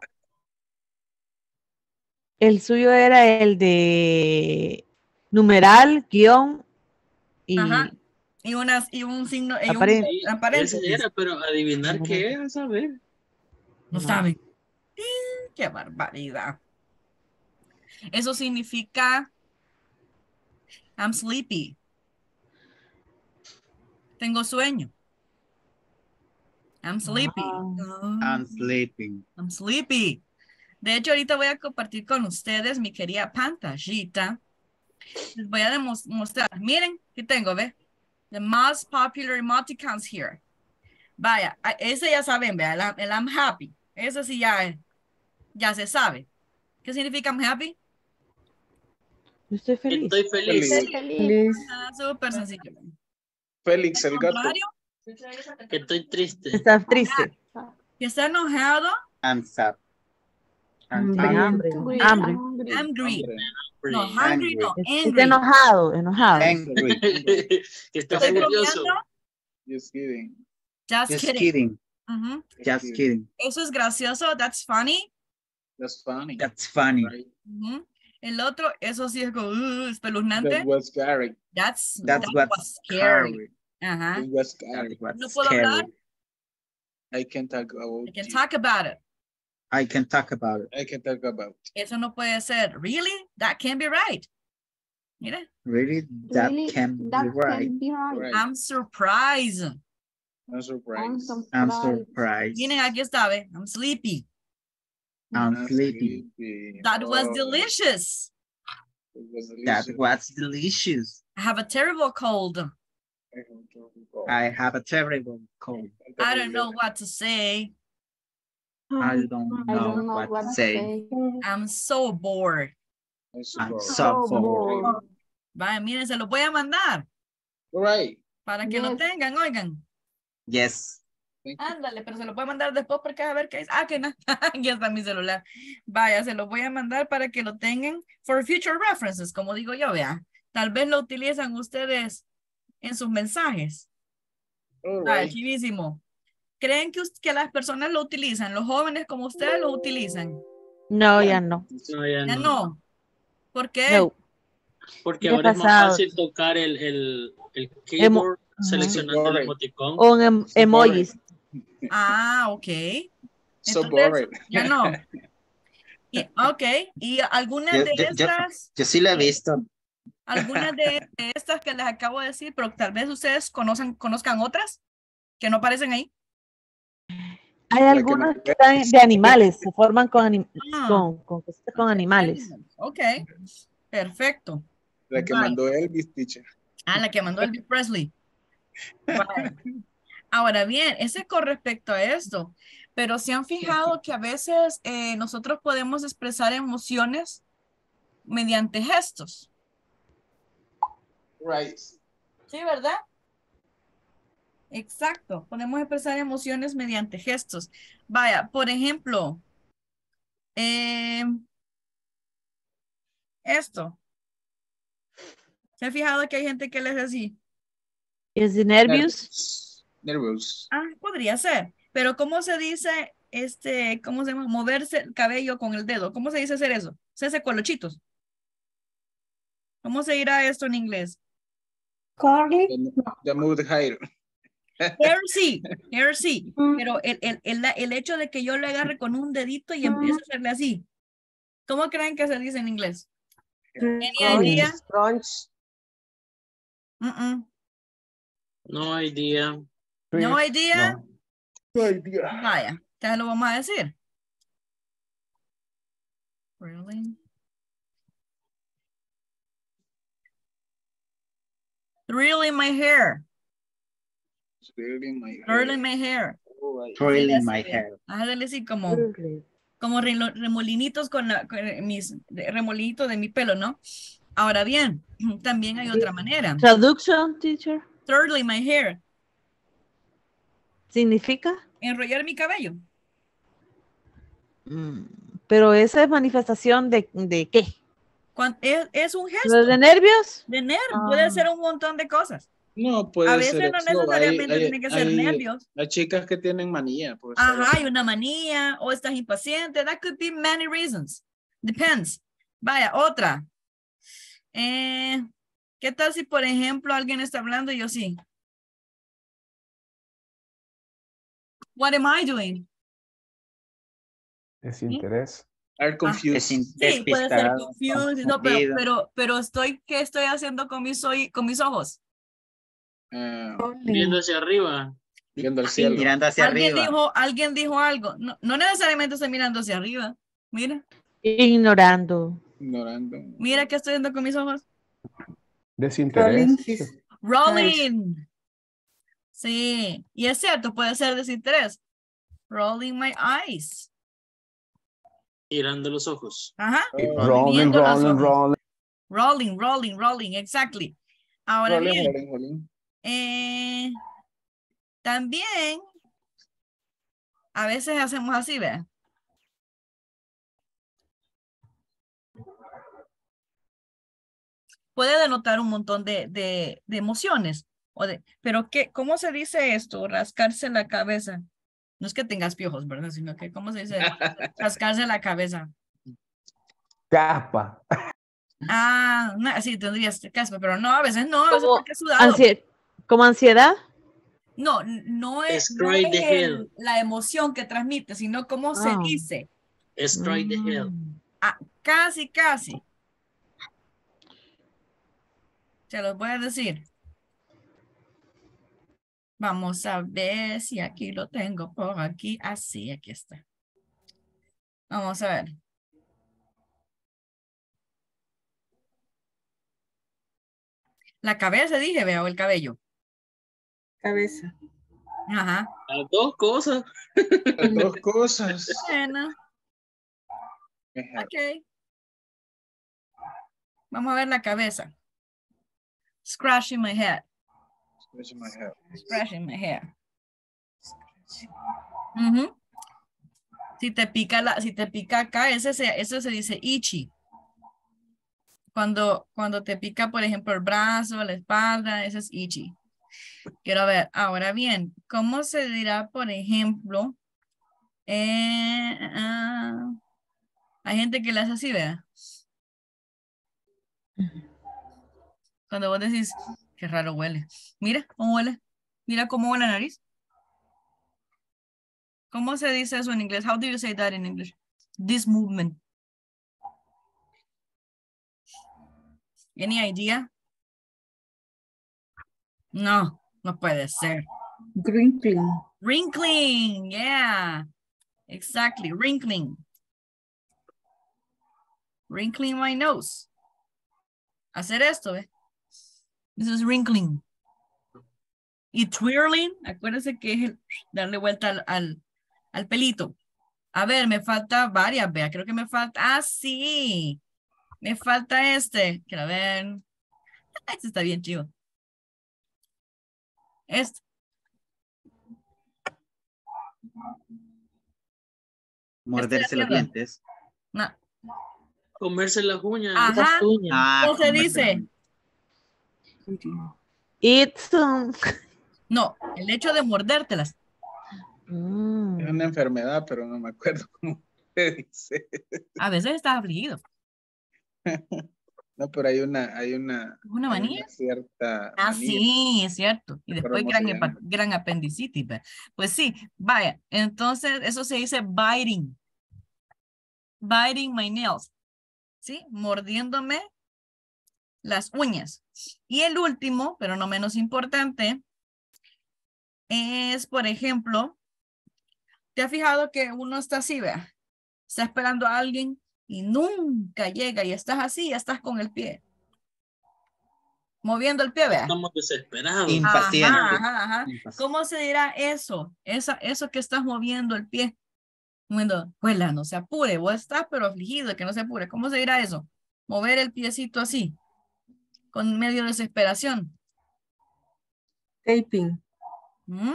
El suyo era el de numeral, guión y... Ajá. Y, unas, y un signo, y un Aparen- Sí, en ese paréntesis. era, pero adivinar qué es, a saber. No saben. ¡Eh! ¡Qué barbaridad! Eso significa I'm sleepy. Tengo sueño. I'm sleepy. Oh, I'm sleeping. I'm sleepy. De hecho, ahorita voy a compartir con ustedes mi querida pantallita. Les voy a demos- mostrar. Miren, ¿qué tengo? ¿Ve? The most popular emoticons here. Vaya, a- ese ya saben, vea, el, I'm- el I'm happy. Ese sí ya, ya se sabe. ¿Qué significa I'm happy? Yo estoy feliz. Estoy feliz. Feliz. Feliz. Ah, súper sencillo. Félix, el Al gato. contrario, Que estoy triste. Estás triste. que está enojado, I'm sad. I'm Hambre, angry. hambre, Hungry, hambre. hungry. angry. Hambre. No, hungry, no, Está angry. enojado, enojado. Angry. Que está Estoy furioso. bromeando. Just kidding. Just, Just kidding. kidding. Ujú. Just kidding. Eso es gracioso, that's funny. That's funny. That's funny. Right. Ujú. El otro, eso sí es como uh, espeluznante. That was scary. That's, That's that what's was scary. scary. Ajá. It was That's scary. what's No puedo hablar. scary. I can talk about I can it. talk about it. I can talk about it. I can talk about it. Eso no puede ser. Really? That can't be right. Mira, Really? That Really, can be that right. can be right. Right. I'm surprised. I'm I'm surprised. I'm surprised. surprised. Miren, aquí está, ¿ve? I'm sleepy. I'm I'm sleepy. sleepy. That was Oh, delicious. it was That delicious. was delicious. I have a terrible cold. I have a terrible cold. I don't know what to say. I don't I know don't know what what to to say. say. I'm so bored. I'm I'm so so bored. bored. Vaya, miren, se los voy a mandar All right. para que lo Yes. tengan, oigan. Yes. Thank you. Ándale, pero se lo voy a mandar después porque a ver qué es. Ah, que no. Ya está mi celular. Vaya, se lo voy a mandar para que lo tengan for future references, como digo yo, vea. Tal vez lo utilizan ustedes en sus mensajes. All Vaya, right. chivísimo. ¿Creen que, us- que las personas lo utilizan? Los jóvenes como ustedes lo utilizan. No, ya no. No, ya Ya no. no. ¿Por qué? No. Porque Ya ahora es más pasado. fácil tocar el, el, el Emo- keyboard Ajá. seleccionando el Boring. emoticón. O en em- emojis. Ah, ok. So Entonces, boring. ya no. Y, ok. ¿Y algunas Yo, de yo, yo, estas, yo sí lo he visto. algunas de, de estas que les acabo de decir, pero tal vez ustedes conozcan, conozcan otras que no aparecen ahí? Hay La que algunos me- que están de animales, se forman con, anim- Ah. con, con, cositas con animales. Ok. Perfecto. La que Vale. mandó Elvis, teacher. Ah, la que mandó Elvis Presley. Vale. Ahora bien, ese es con respecto a esto, pero se han fijado que a veces eh, nosotros podemos expresar emociones mediante gestos. Right. Sí, ¿verdad? Exacto, podemos expresar emociones mediante gestos. Vaya, por ejemplo, eh, esto. ¿Se ha fijado que hay gente que les así? ¿Es de nervios? Nervous. Ah, podría ser. Pero ¿cómo se dice, este, cómo se llama? Moverse el cabello con el dedo. ¿Cómo se dice hacer eso? Se hace colochitos. ¿Cómo se dirá esto en inglés? Curly. The mood higher. Hair sí, hair sí. Pero el, el, el, el hecho de que yo lo agarre con un dedito y empiece a hacerle así. ¿Cómo creen que se dice en inglés? ¿Any idea? Crunch. Mm-mm. No idea. No idea. No. No idea. Vaya, te lo vamos a decir. Really? Really my hair. Really my Really my hair. Twirling my hair. Hágale así como, como relo- remolinitos con, la, con mis de- remolinitos de mi pelo, ¿no? Ahora bien, también hay otra manera. Traduction, teacher. Twirling my hair. ¿Significa? Enrollar mi cabello. Mm, pero esa es manifestación de, ¿de qué? Cuan- es, es un gesto. ¿De nervios? De nervios. Ah. Puede ser un montón de cosas. No, puede A veces ser no eso. necesariamente Hay- hay- tiene que ser hay- nervios. Hay chicas que tienen manía. Pues, Ajá, hay una manía o estás impaciente. That could be many reasons. Depends. Vaya, otra. Eh, ¿qué tal si, por ejemplo, alguien está hablando y yo sí? What am I doing? Desinterés. Are confused. Sí, puede ser confused, no, pero, pero, pero estoy, ¿qué estoy haciendo con mis, oí- con mis ojos? Ah, Viendo hacia arriba. viendo el cielo. Mirando hacia Alguien arriba. dijo, alguien dijo algo. No, no necesariamente estoy mirando hacia arriba. Mira, Ignorando. Ignorando. mira qué estoy haciendo con mis ojos. Desinterés. Rolling. Sí, y es cierto, puede ser desinterés. Rolling my eyes. Girando los ojos. Ajá. Rolling, Viendo los rolling, ojos. rolling. Rolling, rolling, rolling, exactly. Ahora Rolling, bien, rolling, rolling. eh, también a veces hacemos así, ¿ve? Puede denotar un montón de, de, de emociones. O de, pero qué, ¿cómo se dice esto? Rascarse la cabeza. No es que tengas piojos, ¿verdad? Sino que, ¿cómo se dice? Rascarse la cabeza. Caspa. Ah, no, sí, tendrías caspa, pero no, a veces no, a veces Como, porque es sudado. ansie- ¿Como ansiedad? No, n- no es, no Strike es the el- hell. la emoción que transmite, sino cómo se Ah. dice. Strike the hell. Ah, casi, casi. Se los voy a decir. Vamos a ver si aquí lo tengo por aquí. Así, aquí está. Vamos a ver. La cabeza, dije, veo el cabello. Cabeza. Ajá. Las dos cosas. Las dos cosas. Bueno, ok. Vamos a ver la cabeza. Scratching my head. Scratching my head. Scratching my hair. Ujú. Si te pica la, si te pica acá, ese se, eso se dice itchy. Cuando, cuando te pica, por ejemplo, el brazo, la espalda, ese es itchy. Quiero ver, ahora bien, ¿cómo se dirá, por ejemplo? Eh, ah, hay gente que le hace así, ¿verdad? Cuando vos decís, qué raro huele. Mira cómo huele. Mira cómo huele la nariz. ¿Cómo se dice eso en inglés? How do you say that in English? This movement. Any idea? No, no puede ser. Wrinkling. Wrinkling, yeah. Exactly, wrinkling. Wrinkling my nose. hacer esto, ¿ve? This is wrinkling. Y twirling, acuérdense que es el darle vuelta al, al, al pelito. A ver, me falta varias, vea, creo que me falta, ah, sí, me falta este, quiero ver, este está bien chido. Este. Morderse los dientes. No. Comerse las uñas. Ajá. Las uñas. Ah, ¿Cómo se comerse las dice? uñas. It's um, No, el hecho de mordértelas. mm, Es una enfermedad, pero no me acuerdo cómo se dice. A veces estás afligido. No, pero hay una, hay una, ¿Una hay manía? una cierta Ah, manía. sí, es cierto. Y No después recuerdo cómo gran, se hepa- llama. gran apendicitis. ¿ve? Pues sí, vaya. Entonces, eso se dice biting. Biting my nails. ¿Sí? Mordiéndome las uñas. Y el último, pero no menos importante, es, por ejemplo, ¿te has fijado que uno está así, vea? Está esperando a alguien y nunca llega y estás así, ya estás con el pie. Moviendo el pie, vea. Estamos desesperados. Impaciente. Ajá, ajá, ajá. Impaciente. ¿Cómo se dirá eso? Esa, eso que estás moviendo el pie. Moviendo, pues no se apure, vos estás pero afligido, que no se apure. ¿Cómo se dirá eso? Mover el piecito así, con medio desesperación. Taping. ¿Mm?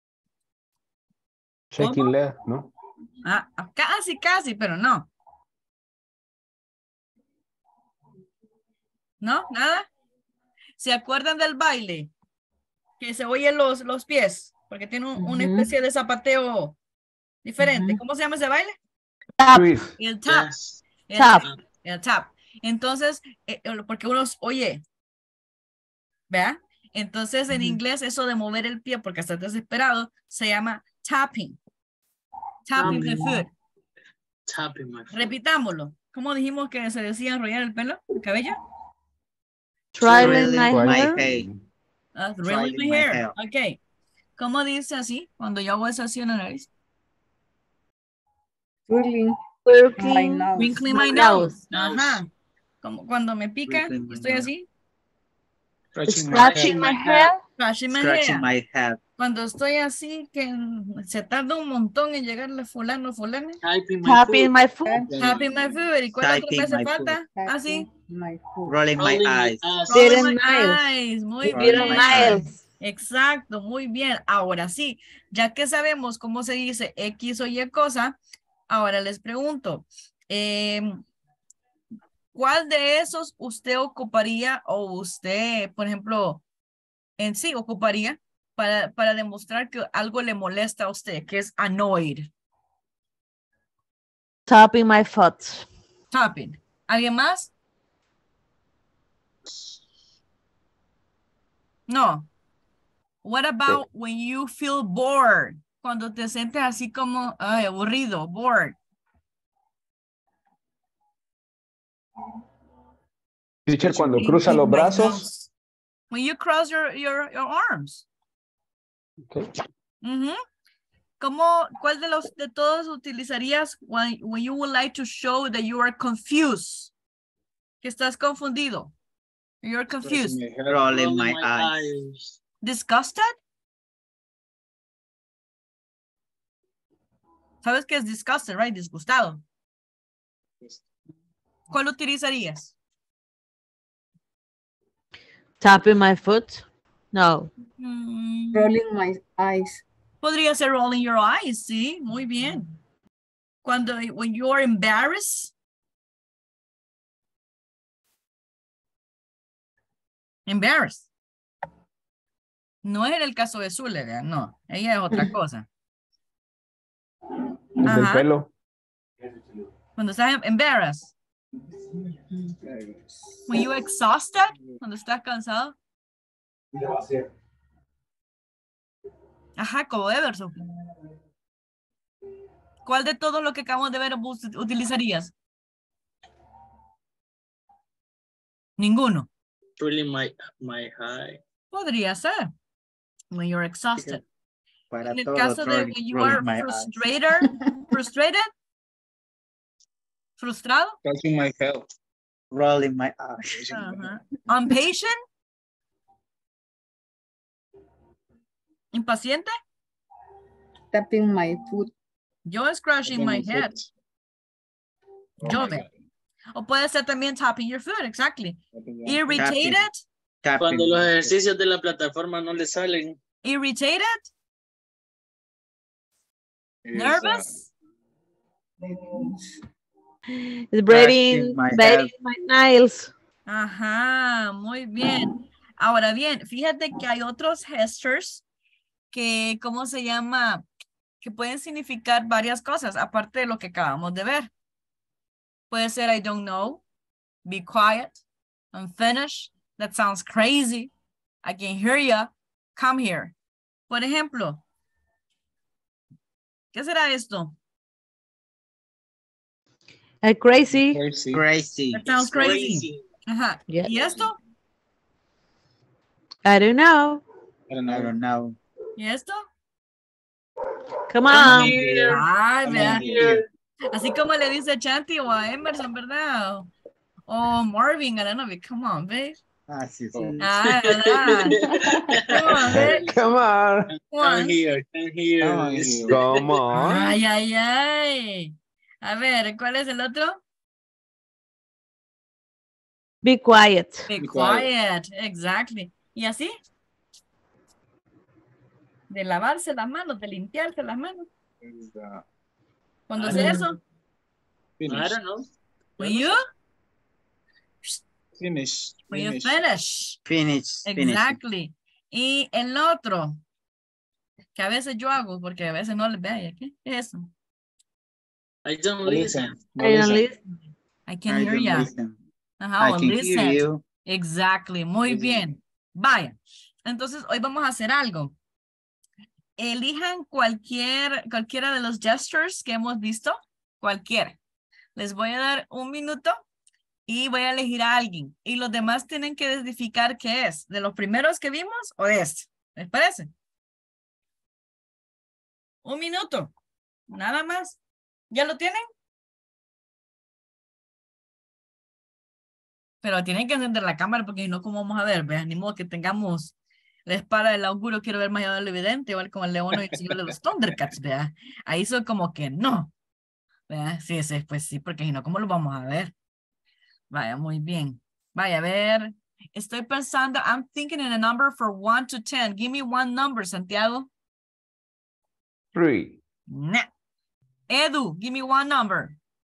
Shaking leg, ¿no? Ah, ah, casi, casi, pero no. ¿No? ¿Nada? ¿Se acuerdan del baile? Que se oyen los, los pies, porque tiene un- una Ujú. especie de zapateo diferente. Ujú. ¿Cómo se llama ese baile? Twist. El tap. Yes. El Tap. tap. El tap. Entonces, eh, eh, porque uno oye, ¿vea? Entonces, en Ujú. inglés, eso de mover el pie porque estás desesperado, se llama tapping. Tapping the foot. Tapping my foot. Repitámoslo. ¿Cómo dijimos que se decía enrollar el pelo, el cabello? Twirling Twirling my my hair. hair. Ah, really Twirling my my hair. hair. Ok. ¿Cómo dice así? Cuando yo hago eso así en la nariz. Twirling my Working nose. Wrinkling my my nose. nose. Ajá. Como cuando me pica Wrinkling y my estoy nose. así. Scratching my Scratching head. my hair. Brushing my Scratching hair. my head. Cuando estoy así, que se tarda un montón en llegarle fulano, fulano. Typing my Tapping foot. my foot. Tapping my foot. ¿Y cuál otro me Typing hace my falta? Así. Tapping my foot. Rolling my Rolling my eyes. eyes. Rolling Little my nails. eyes. Muy Rolling Little my bien. nails. Exacto, muy bien. Ahora sí, ya que sabemos cómo se dice X o Y cosa, ahora les pregunto, em, ¿cuál de esos usted ocuparía o usted, por ejemplo, en sí ocuparía para, para demostrar que algo le molesta a usted, que es annoyed? Tapping my foot. Tapping. ¿Alguien más? No. What about when you feel bored? Cuando te sientes así como ay, aburrido, bored. Teacher, cuando Wrinkling cruza los my brazos. nose. When you cross your, your, your arms. Okay. Ujú. ¿Cómo, cuál de los de todos utilizarías when, when you would like to show that you are confused? Que estás confundido. You're confused. Scratching my head. Rolling Rolling my my eyes. eyes. Disgusted? ¿Sabes qué es disgusted, right? Disgustado. ¿Cuál utilizarías? Tapping my foot. No. Mm, Rolling my eyes. podría ser rolling your eyes, sí, muy bien. Cuando, when you are embarrassed. Embarrassed. No es en el caso de Zule, ¿verdad? No, ella es otra cosa. El del Ajá. pelo. Cuando estás em- embarrassed. When you exhausted, cuando estás cansado. Ajá, como Everson. ¿Cuál de todo lo que acabamos de ver vos utilizarías? Ninguno. Rolling my, my eye. Podría ser. When you're exhausted. Para En el todo, caso de rolling- when you rolling are my eyes. frustrated, frustrated, frustrado, Scratching my head. Rolling my eyes. Ajá. Impatient. Impaciente. Tapping my foot. Yo scratching my head. Yo ve. O puede ser también tapping your foot, exactly. Irritated. Cuando los ejercicios de la plataforma no le salen. Irritated. Nervous. It's braiding, my braiding head. my nails. Ajá, muy bien. Ahora bien, fíjate que hay otros gestures que, ¿cómo se llama? Que pueden significar varias cosas, aparte de lo que acabamos de ver. Puede ser I don't know, be quiet, I'm finished, that sounds crazy, I can hear ya, come here. Por ejemplo, ¿qué será esto? Uh, crazy. Crazy. Crazy. That sounds crazy. Crazy. Ajá. Yeah. ¿Y esto? I don't know. I don't I know. don't know. ¿Y esto? Come on. Here. Ay, Come vea. on. Here. Así como le dice Chanti o a Emerson, ¿verdad? O Marvin, I don't know, come on, babe. Ah, sí, sí. Oh. Ah, ¿verdad? Come on, babe. Come on. Come Come on. here. Come here. Come on here. Come on. Ay, ay, ay. A ver, ¿cuál es el otro? Be quiet. Be Be quiet. quiet. Exactly. ¿Y así? De lavarse las manos, de limpiarse las manos. Is, uh, Cuando I hace don't eso, I finish. don't know. when you, Finish. when you Finish. finish. Finish. Finish. Exactly. Y el otro, que a veces yo hago, porque a veces no les vea, ¿qué es eso? I don't Listen. listen. No I don't listen. listen. I can I hear don't ya. listen. Ajá, I o can listen. hear you. Exactly, muy Listen. bien. Vaya, entonces hoy vamos a hacer algo. Elijan cualquier, cualquiera de los gestures que hemos visto, cualquiera. Les voy a dar un minuto y voy a elegir a alguien. Y los demás tienen que identificar qué es, de los primeros que vimos o de este. ¿Les parece? Un minuto, nada más. ¿Ya lo tienen? Pero tienen que encender la cámara porque si no, ¿cómo vamos a ver? Vean, ni modo que tengamos la espada del augurio, quiero ver más allá de lo evidente, igual como el león y el señor de los Thundercats, vea. Ahí son como que no. Vea, sí, sí, pues sí, porque si no, ¿cómo lo vamos a ver? Vaya, muy bien. Vaya, a ver. Estoy pensando, I'm thinking in a number for one to ten. Give me one number, Santiago. Three. Nah. Edu, give me one number.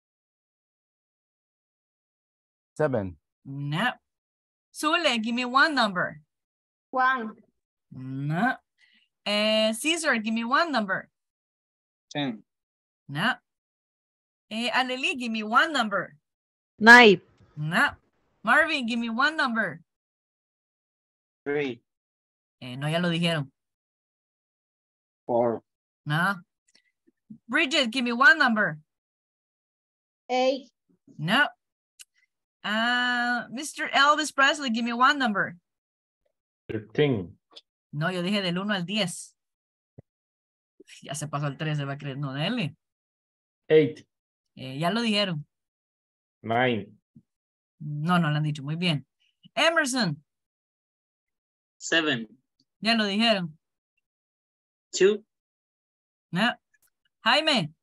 Seven. No. Zule, give me one number. One. No. Eh, Caesar, give me one number. Ten. No. Eh, Aleli, give me one number. Nine. No. Marvin, give me one number. Three. Eh, no, ya lo dijeron. Four. No. Bridget, give me one number. Eight. No. Uh, Mister Elvis Presley, give me one number. thirteen. No, yo dije del uno al diez. Ya se pasó el trece, va a creer. No, dele. eight. Eh, ya lo dijeron. nine. No, no lo han dicho. Muy bien. Emerson, Seven. ya lo dijeron. Two. No. Jaime.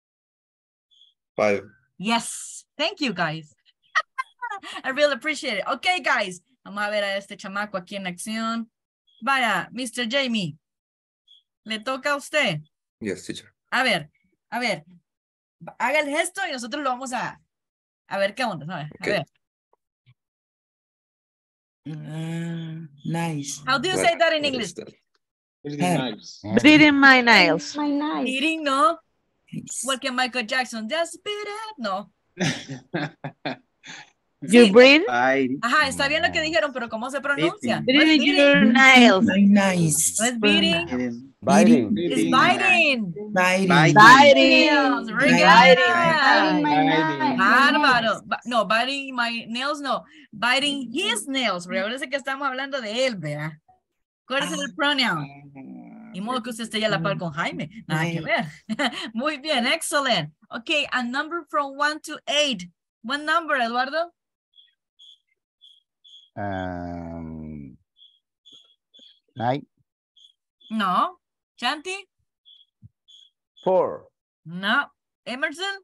Five. Yes. Thank you, guys. I really appreciate it. Okay, guys. Vamos a ver a este chamaco aquí en acción. Vaya, Mister Jamie. Le toca a usted. Yes, teacher. A ver, a ver. Haga el gesto y nosotros lo vamos a, a ver qué onda. A ver. Okay. A ver. Uh, nice. How do you What- say that in what English? is that? Pretty Hey. nice. Beating my nails. My knife. Beating, no. Nice. Igual que Michael Jackson. Just beat it. No. You Sí. breathe. Five. Ajá, está bien lo que dijeron, pero ¿cómo se pronuncia? Beating. No es Beating beating. your nails. Very nice. No es beating. Biting. Biting. It's Biting. biting. Biting. Biting. Biting. Nails. Very Biting. good. Biting my Biting. knife. Bárbaro. Ba- No, biting my nails, no. Biting his nails. Porque acuérdense que estamos hablando de él, vea. Acuérdense del pronoun. Y modo que usted esté ya a la par con Jaime. Nada que ver. Muy bien, excellent. Okay, a number from one to eight. What number, Eduardo? Um, nine. No. Chanti? Four. No. Emerson?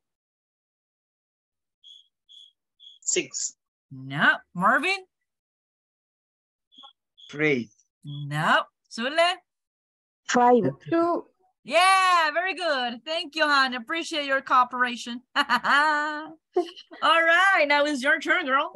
Six. No. Marvin? Three. No. Sule? Five. Two. Yeah, very good. Thank you, hon. Appreciate your cooperation. All right, now it's your turn, girl.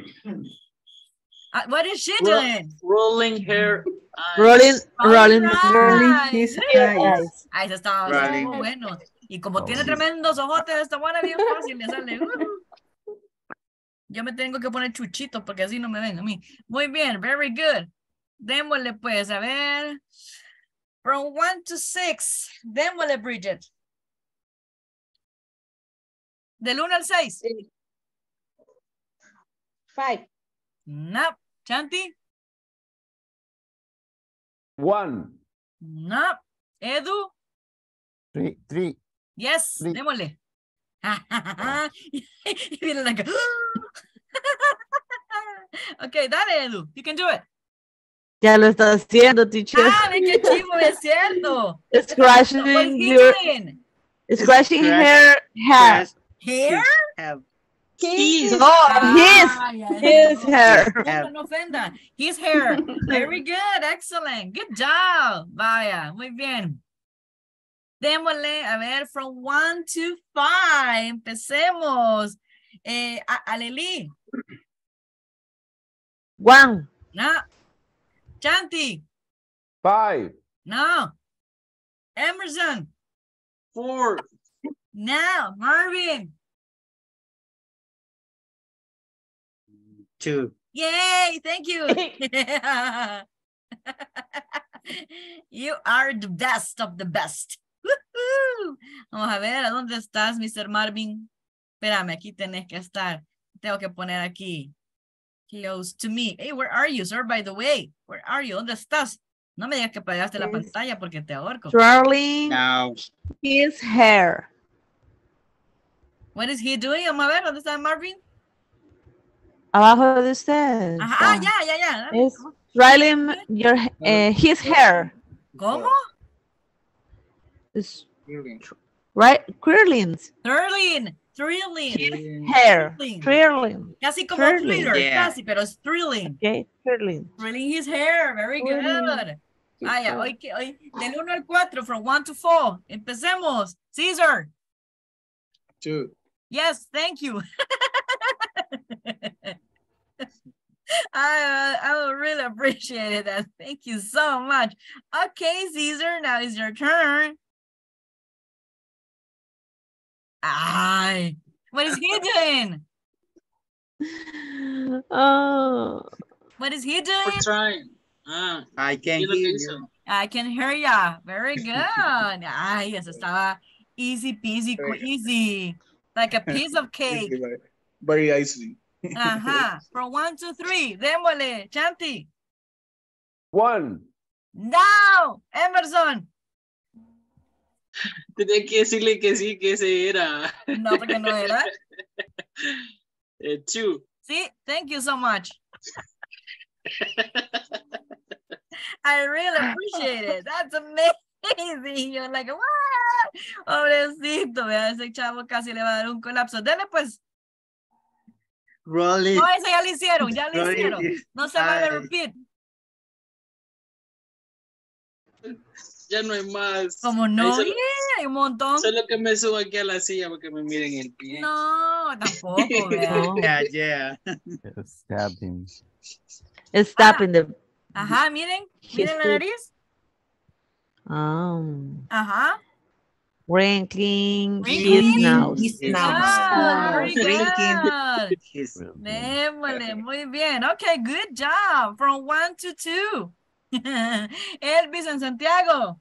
Uh, what is she Ro- doing? rolling her eyes. Rolling, rolling, Rolling Right. his Yes. eyes. Ahí se estaba Rolling. muy bueno. Y como tiene tremendos ojotes, esta buena bien fácil le sale. Uh. Yo me tengo que poner chuchito porque así no me ven a mí. Muy bien, very good. Démosle pues, a ver. From one to six. Démosle, Bridget. Del uno al seis. Five. No. Chanti. One. No. Edu. Three. Three. Yes. Three. Démosle. Y viene like, okay, dale, Edu. You can do it. Ya lo está haciendo, teacher. Ah, ve qué chivo, es cierto. Scratching What is he your, doing? scratching Scratch- her hair. Hair? Have Keys. No, his, Ah, ya, his no. hair. No, no ofenda. His hair. Very good. Excellent. Good job. Vaya. Muy bien. Démosle, a ver, from one to five. Empecemos. Eh, a- Aleli. One. No. Chanti. Five. No. Emerson. Four. No. Marvin. two. Yay. Thank you. You are the best of the best. Woohoo. Vamos a ver, ¿a dónde estás, mister Marvin? Espérame, aquí tenés que estar. Tengo que poner aquí. Close to me. Hey, where are you, sir? By the way, where are you? ¿Dónde estás? No me digas que apagaste la Yes. pantalla porque te ahorco. Twirling Now, his hair. What is he doing? Vamos a ver, ¿dónde está Marvin? Abajo de usted. Ajá, ah, está. ya, ya, ya. Dale. Es twirling your, eh, his hair. ¿Cómo? Es right, curling Thrilling. Thrilling. hair. Thrilling. Twirling. Casi como Thrilling. thriller, Yeah. casi, pero es thrilling. Okay, twirling. Thrilling his hair. Very good. Thrilling. Vaya, hoy, que- hoy del uno al cuatro, from one to four. Empecemos. Caesar. Two. Yes, thank you. I, I will really appreciate that. Thank you so much. Okay, Caesar, now is your turn. Ay, what is he doing? Oh, What is he We're doing? trying. Ah, I can ¿qué es lo que hear hizo? you. I can hear ya. Very good. Ay, eso estaba easy peasy, Very- easy. Like a piece of cake. Very, very easy. Ajá. From one to three. Démosle, Chanti. One. No, Emerson. Tenía que decirle que sí, que ese era. No, porque no era. Eh, two. See, thank you so much. I really appreciate it. That's amazing. You're like, what? Pobrecito, vea, ese chavo casi le va a dar un colapso. Dele pues. Rolling. No, ese ya lo hicieron, ya lo Rolling hicieron. his No se vale eyes. repeat. Ya no hay más. Como Ahí no, solo, yeah, hay un montón. solo que me subo aquí a la silla porque me miren el pie. No, tampoco, vea. no. Yeah, yeah. Stabbing. It's tapping the. Ajá, miren, miren la nariz. Um, Ajá. wrinkling his Wrinkling nose. His His nose. Ah, very Drinking. good. His Démosle, muy bien. Okay, good job. From one to two. Elvis en Santiago.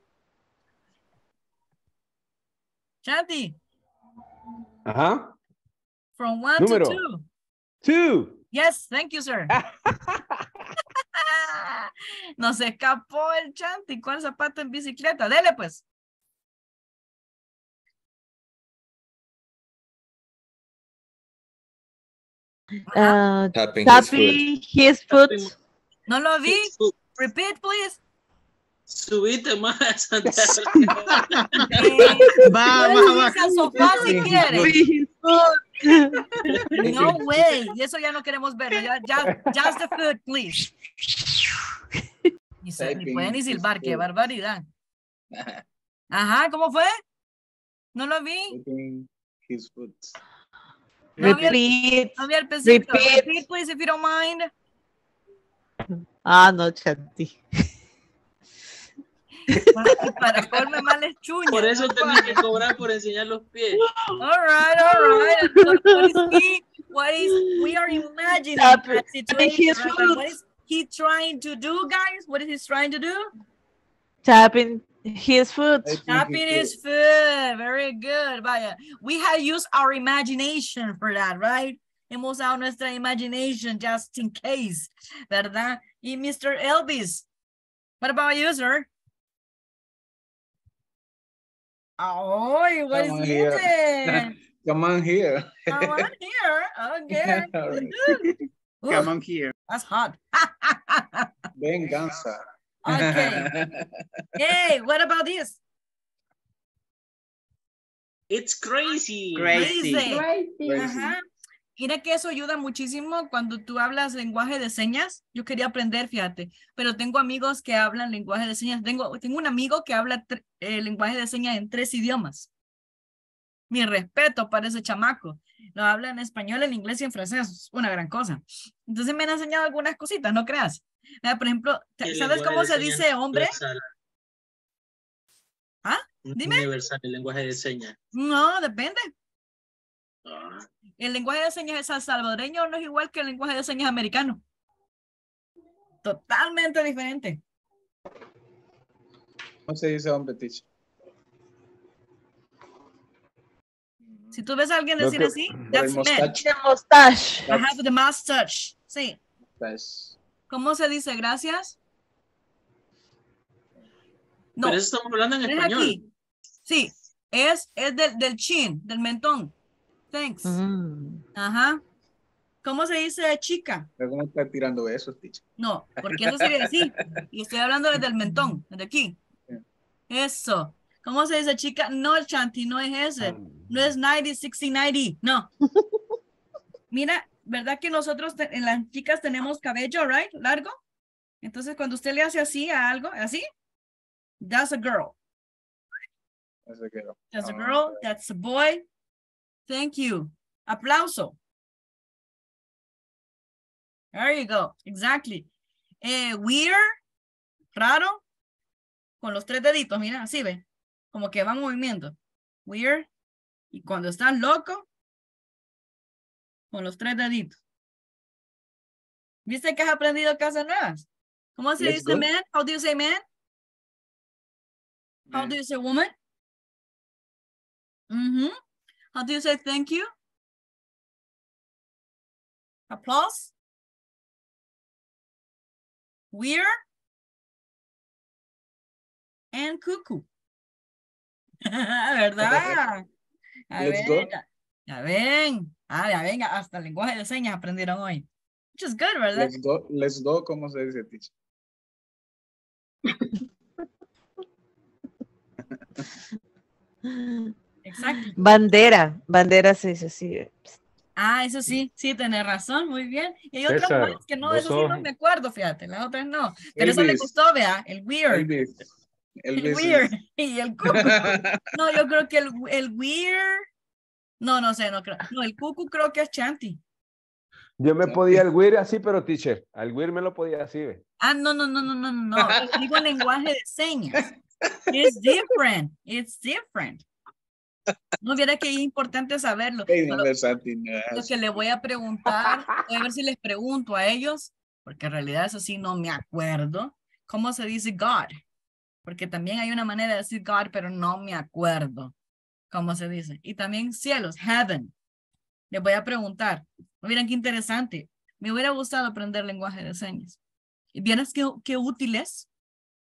Chanti, Ajá. from one Número. to two. Two. Yes, thank you, sir. Nos escapó el Chanti. ¿Cuál zapato en bicicleta? Dele, pues. Uh, Tapping his foot. tapping his foot. No lo vi. Repeat, please. Subite más, Santiago. Va, Puedes va, va. subirse al sofá si quieres. His foot. No way. Y eso ya no queremos verlo. Ya, ya, just the foot, please. Ni, se, ni pueden ni silbar, qué barbaridad. Ajá, ¿cómo fue? No lo vi. Tapping his foot. No vi el, Repeat. no vi el pesito. Repeat. Repeat, please, if you don't mind. Ah, no, Chanti. Para, para colme mal es chuña. Por eso tenés que cobrar por enseñar los pies. All right, all right. What is he? What is we are imagining Tap- that tapping situation? his Right? foot. What is he trying to do, guys? What is he trying to do? Tapping his foot. Tapping his foot. Very good. Vaya. We have used our imagination for that, right? Hemos usado nuestra imagination just in case, ¿verdad? Y mister Elvis, what about you, sir? Oh, what Come on is here. it? Come on here. Come on here. Okay. All right. Come on here. That's hot. Venganza. Okay. Hey, what about this? It's crazy. Crazy. Crazy. Ajá. Mira que eso ayuda muchísimo cuando tú hablas lenguaje de señas. Yo quería aprender, fíjate, pero tengo amigos que hablan lenguaje de señas. Tengo, tengo un amigo que habla eh, lenguaje de señas en tres idiomas. Mi respeto para ese chamaco. Lo habla en español, en inglés y en francés. Es una gran cosa. Entonces me han enseñado algunas cositas, no creas. Mira, por ejemplo, El ¿sabes lenguaje cómo de se señas dice hombre? universal. ¿Ah? No es Dime. universal el lenguaje de señas. No, depende. Ah, El lenguaje de señas salvadoreño no es igual que el lenguaje de señas americano. Totalmente diferente. ¿Cómo se dice hombre, teacher? Si tú ves a alguien Creo decir que- así, Por el that's man. mustache. The mustache. I have the mustache. Sí. Mustache. ¿Cómo se dice gracias? No. Pero eso estamos hablando en ¿Es español. aquí? Sí. Es, es del, del chin, del mentón. Thanks. Mm. Ajá. ¿Cómo se dice chica? Pero ¿cómo está tirando besos, teacher? No, porque eso sería así. Y estoy hablando desde el mentón, desde aquí. Eso. ¿Cómo se dice chica? No, el chanti, no es ese. No es noventa, sesenta, noventa. No. Mira, ¿verdad que nosotros te- en las chicas tenemos cabello, right? Largo. Entonces, cuando usted le hace así a algo, así, that's a girl. Ese que no. That's a Ah, girl. That's a boy. Thank you. Aplauso. There you go. Exactly. Eh, weird, raro, con los tres deditos, mira, así ve, como que va en movimiento. Weird. Y cuando estás loco, con los tres deditos. ¿Viste que has aprendido cosas nuevas? ¿Cómo se Let's dice go. man? How do you say man? How Man. do you say woman? Mm-hmm. How do you say thank you? Applause? Weird? And cuckoo. ¿Verdad? A Let's ver, go. ya, ya ven. Ah, ya ven, hasta el lenguaje de señas aprendieron hoy. Which is good, ¿verdad? Let's go. Let's go. ¿Cómo se dice, teacher? Exacto. Bandera. Bandera se dice así. Ah, eso sí, sí, tenés razón, muy bien. Y hay otras César, más que no, vos eso sí no sos- me acuerdo, fíjate, las otras no. Pero eso le Elvis. gustó, vea, el weird. Elvis. El Elvis weird is- y el cucu. No, yo creo que el, el weird. No, no sé, no creo. No, el cucu creo que es chanti. Yo me podía el weir así, pero teacher, al weir me lo podía así, ve. Ah, no, no, no, no, no, no, no. Digo lenguaje de señas. It's different. It's different. No, viera que es importante saberlo. Hey, Solo- no me saltes, no, Lo que le voy a preguntar, voy a ver si les pregunto a ellos, porque en realidad eso sí no me acuerdo. ¿Cómo se dice God? Porque también hay una manera de decir God, pero no me acuerdo cómo se dice. Y también cielos, heaven. Les voy a preguntar. Miren qué interesante. Me hubiera gustado aprender lenguaje de señas. Y vieras qué, qué útil es.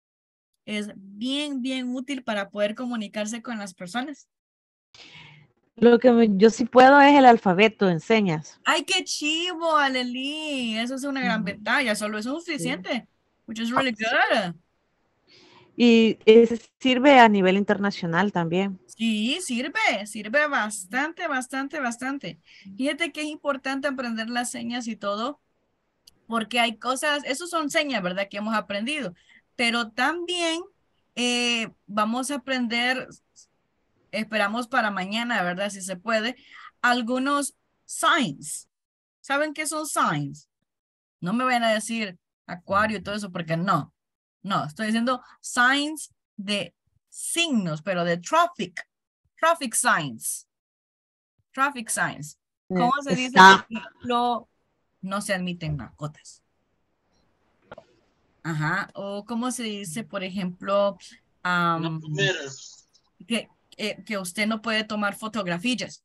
Es bien, bien útil para poder comunicarse con las personas. Lo que me- yo sí puedo es el alfabeto en señas. Ay, qué chivo, Aleli. Eso es una gran ventaja. Solo eso es suficiente. Which is really good. Y ese sirve a nivel internacional también. Sí, sirve, sirve bastante, bastante, bastante. Fíjate que es importante aprender las señas y todo, porque hay cosas, esos son señas, ¿verdad? Que hemos aprendido, pero también eh, vamos a aprender, esperamos para mañana, ¿verdad? Si se puede, algunos signs. ¿Saben qué son signs? No me vayan a decir acuario y todo eso, porque no. No, estoy diciendo signs de signos, pero de traffic. Traffic signs. Traffic signs. ¿Cómo se dice, Está. por ejemplo, no se admiten mascotas? Ajá. O cómo se dice, por ejemplo, am, que, que, que usted no puede tomar fotografías.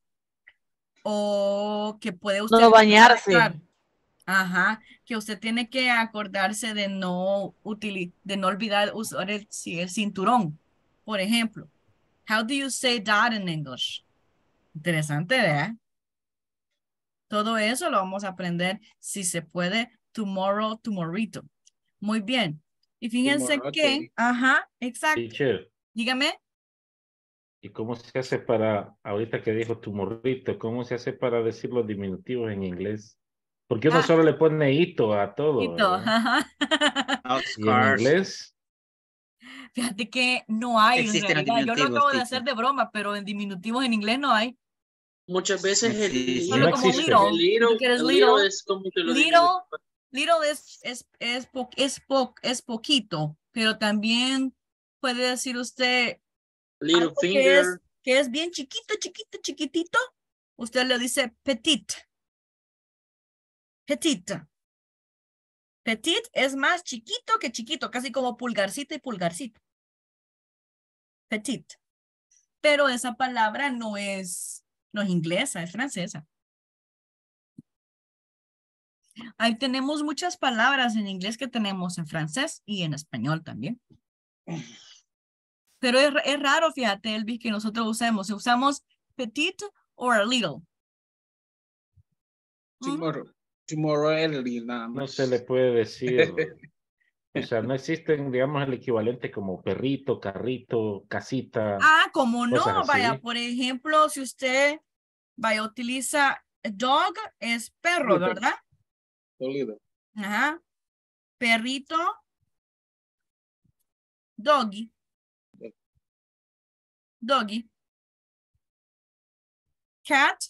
O que puede usted No bañarse. manejar. Ajá, que usted tiene que acordarse de no utilizar, de no olvidar usar el, sí, el cinturón, por ejemplo. How do you say that in English? Interesante, ¿verdad? Todo eso lo vamos a aprender, si se puede, tomorrow, tomorrito. Muy bien. Y fíjense Tomorrow, que, sí. ajá, exacto. Teacher, Dígame. ¿y cómo se hace para, ahorita que dijo tu morrito, cómo se hace para decir los diminutivos en inglés? Porque uno Ah, solo le pone hito a todo, y todo, ¿verdad? ajá. Y en Oscars. inglés, Fíjate que no hay en Existen los realidad. Yo lo diminutivos, acabo de teacher. hacer de broma, pero en diminutivos en inglés no hay. Muchas veces el Sí, Solo no little, como existe. little. el little, Tú quieres el little. little es como que lo Little, diminutivo. little es, es, es, po- es, po- es poquito, pero también puede decir usted Little algo que es, finger, que es bien chiquito, chiquito, chiquitito. Usted le dice petit. Petit. Petit es más chiquito que chiquito, casi como pulgarcito y pulgarcito. Petit. Pero esa palabra no es, no es inglesa, es francesa. Ahí tenemos muchas palabras en inglés que tenemos en francés y en español también. Pero es, es raro, fíjate, Elvis, que nosotros usemos. Si usamos petit o a little. ¿Mm? Tomorrow, tomorrow early, nada no más. se le puede decir, o sea, no existen, digamos, el equivalente como perrito, carrito, casita, Ah, como no, cosas vaya, así. por ejemplo, si usted, vaya, utiliza dog, es perro, Little, ¿verdad? little. Ajá. Perrito, doggy, doggy. Cat,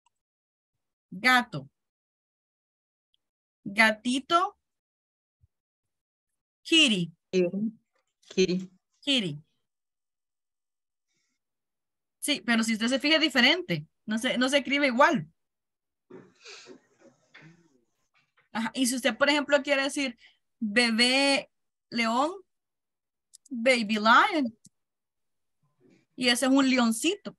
gato. Gatito, kitty, Kitty. kitty. Sí, pero si usted se fija es diferente, no se, no se escribe igual. Ajá. Y si usted, por ejemplo, quiere decir bebé león, baby lion, y ese es un leoncito,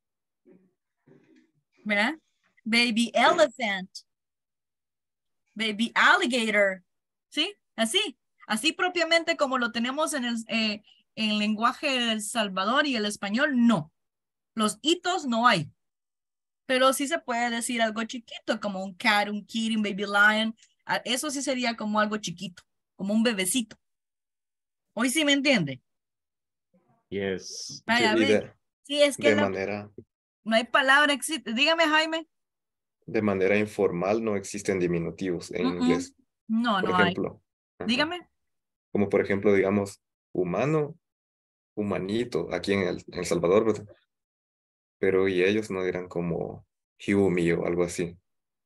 ¿verdad? Baby elephant, baby alligator, ¿sí? Así, así propiamente como lo tenemos en el, eh, en el lenguaje del Salvador y el español, no. Los hitos no hay. Pero sí se puede decir algo chiquito, como un cat, un kitty, un baby lion. Ah, eso sí sería como algo chiquito, como un bebecito. Hoy sí me entiende. Yes. Vaya, Y ve. de, Sí, es que de la- manera, no hay palabra existe. Dígame, Jaime. de manera informal no existen diminutivos en Mm, mm. inglés. No, Por no hay. ejemplo, ajá, Dígame. como por ejemplo, digamos, humano, humanito, aquí en El, en El Salvador, ¿verdad? Pero y ellos no dirán como Humi o algo así.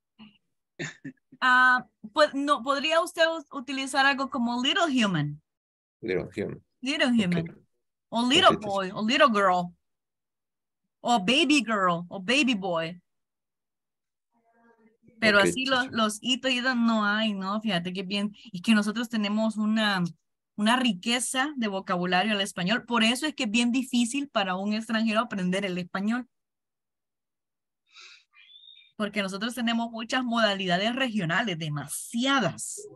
Ah, pues no, podría usted us- utilizar algo como little human, Little human. little Ok, human, o little ok, boy, o little girl, o baby girl, o baby boy. Pero ok, así los, teacher. los hitos y hitos no hay, ¿no? Fíjate que bien. Y que nosotros tenemos una, una riqueza de vocabulario al español. Por eso es que es bien difícil para un extranjero aprender el español. Porque nosotros tenemos muchas modalidades regionales, demasiadas.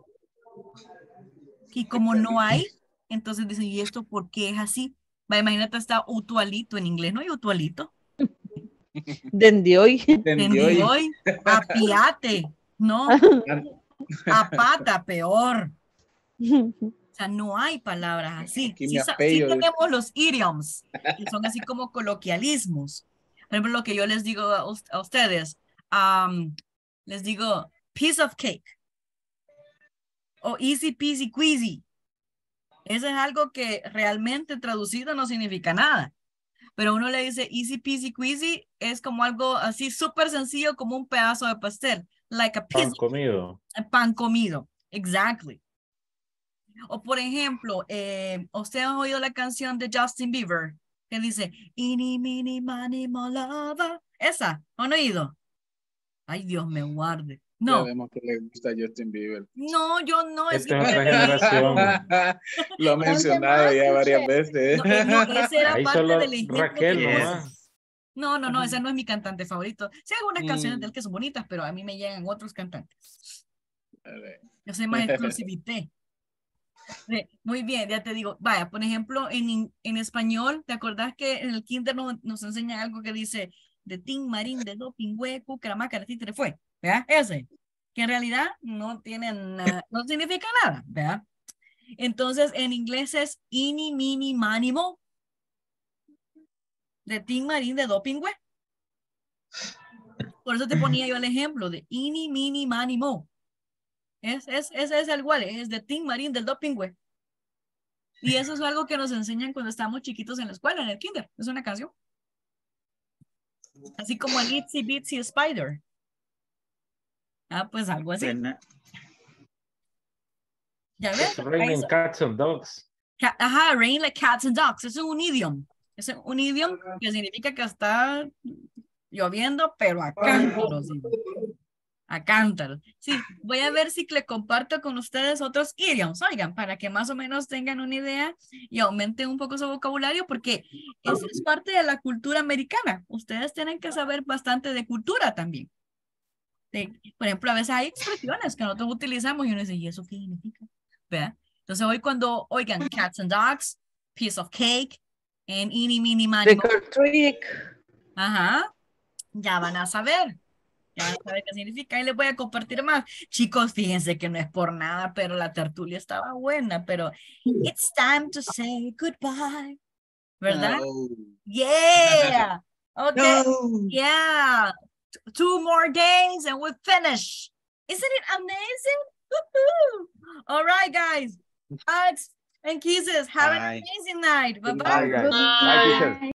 Y como no hay, entonces dicen, ¿y esto por qué es así? Va, imagínate, está utualito en inglés, ¿no hay utualito? Desde hoy. Desde hoy, apiate, no, a pata, peor. O sea, no hay palabras así. Aquí Sí, me sa- sí apello. tenemos los idioms, que son así como coloquialismos. Por ejemplo, lo que yo les digo a, us- a ustedes, um, les digo piece of cake o easy peasy queasy. Eso es algo que realmente traducido no significa nada. Pero uno le dice easy peasy queasy, es como algo así súper sencillo, como un pedazo de pastel. Like a piece Pan comido. of pan comido. Exactly. O por ejemplo, eh, ¿usted ha oído la canción de Justin Bieber? Que dice, Ini, mini, mani, molava. Esa, ¿han oído? Ay, Dios me guarde. Ya No, vemos que le gusta a Justin Bieber. no, yo no. Es que Esta es yo otra le dije- generación. Lo ha mencionado ya varias veces. No, eh, no, ese era Ahí parte solo del ejemplo Raquel que puse. nomás. No, no, no, ese no es mi cantante favorito. Sí, hay algunas canciones de Mm. él que son bonitas, pero a mí me llegan otros cantantes. A ver. Yo soy más exclusivité. Sí, muy bien, ya te digo. Vaya, por ejemplo, en, in- en español, ¿te acordás que en el kinder nos, nos enseñan algo que dice de tin, marín, de doping, hueco, caramaca, títere fue? ¿Verdad? Ese. Que en realidad no tiene nada, no significa nada, ¿verdad? Entonces, en inglés es ini, mini, mani, mo. De tin, marín, de doping, hue. Por eso te ponía yo el ejemplo de ini, mini, mani, mo. Es, es, es, es el igual, es de tin, marín, del doping, hue. Y eso es algo que nos enseñan cuando estamos chiquitos en la escuela, en el kinder. Es una canción. Así como el Itsy Bitsy Spider. Ah, pues algo así. Bueno, ¿Ya ves? It's raining Eso- cats and dogs. Ca- Ajá, rain like cats and dogs. Eso es un idiom. Es un idiom que significa que está lloviendo, pero a cántaros. sí. A cántaros. Sí, voy a ver si le comparto con ustedes otros idioms, oigan, para que más o menos tengan una idea y aumenten un poco su vocabulario, porque eso es parte de la cultura americana. Ustedes tienen que saber bastante de cultura también. De- por ejemplo, a veces hay expresiones que nosotros utilizamos y uno dice, ¿y eso qué significa? ¿Verdad? Entonces hoy cuando oigan cats and dogs, piece of cake, and eeny, meeny, miny, mo, Trick or trick. ajá, ya van a saber. Ya van a saber qué significa y les voy a compartir más. Chicos, fíjense que no es por nada, pero la tertulia estaba buena, pero it's time to say goodbye. ¿Verdad? No. Yeah. Okay. no. Yeah. T- Two more days and we'll finish. Isn't it amazing? Woohoo. All right, guys. Hugs and kisses. Have an Bye. amazing night. Good Bye-bye. Bye, guys. Good Bye, teacher. night.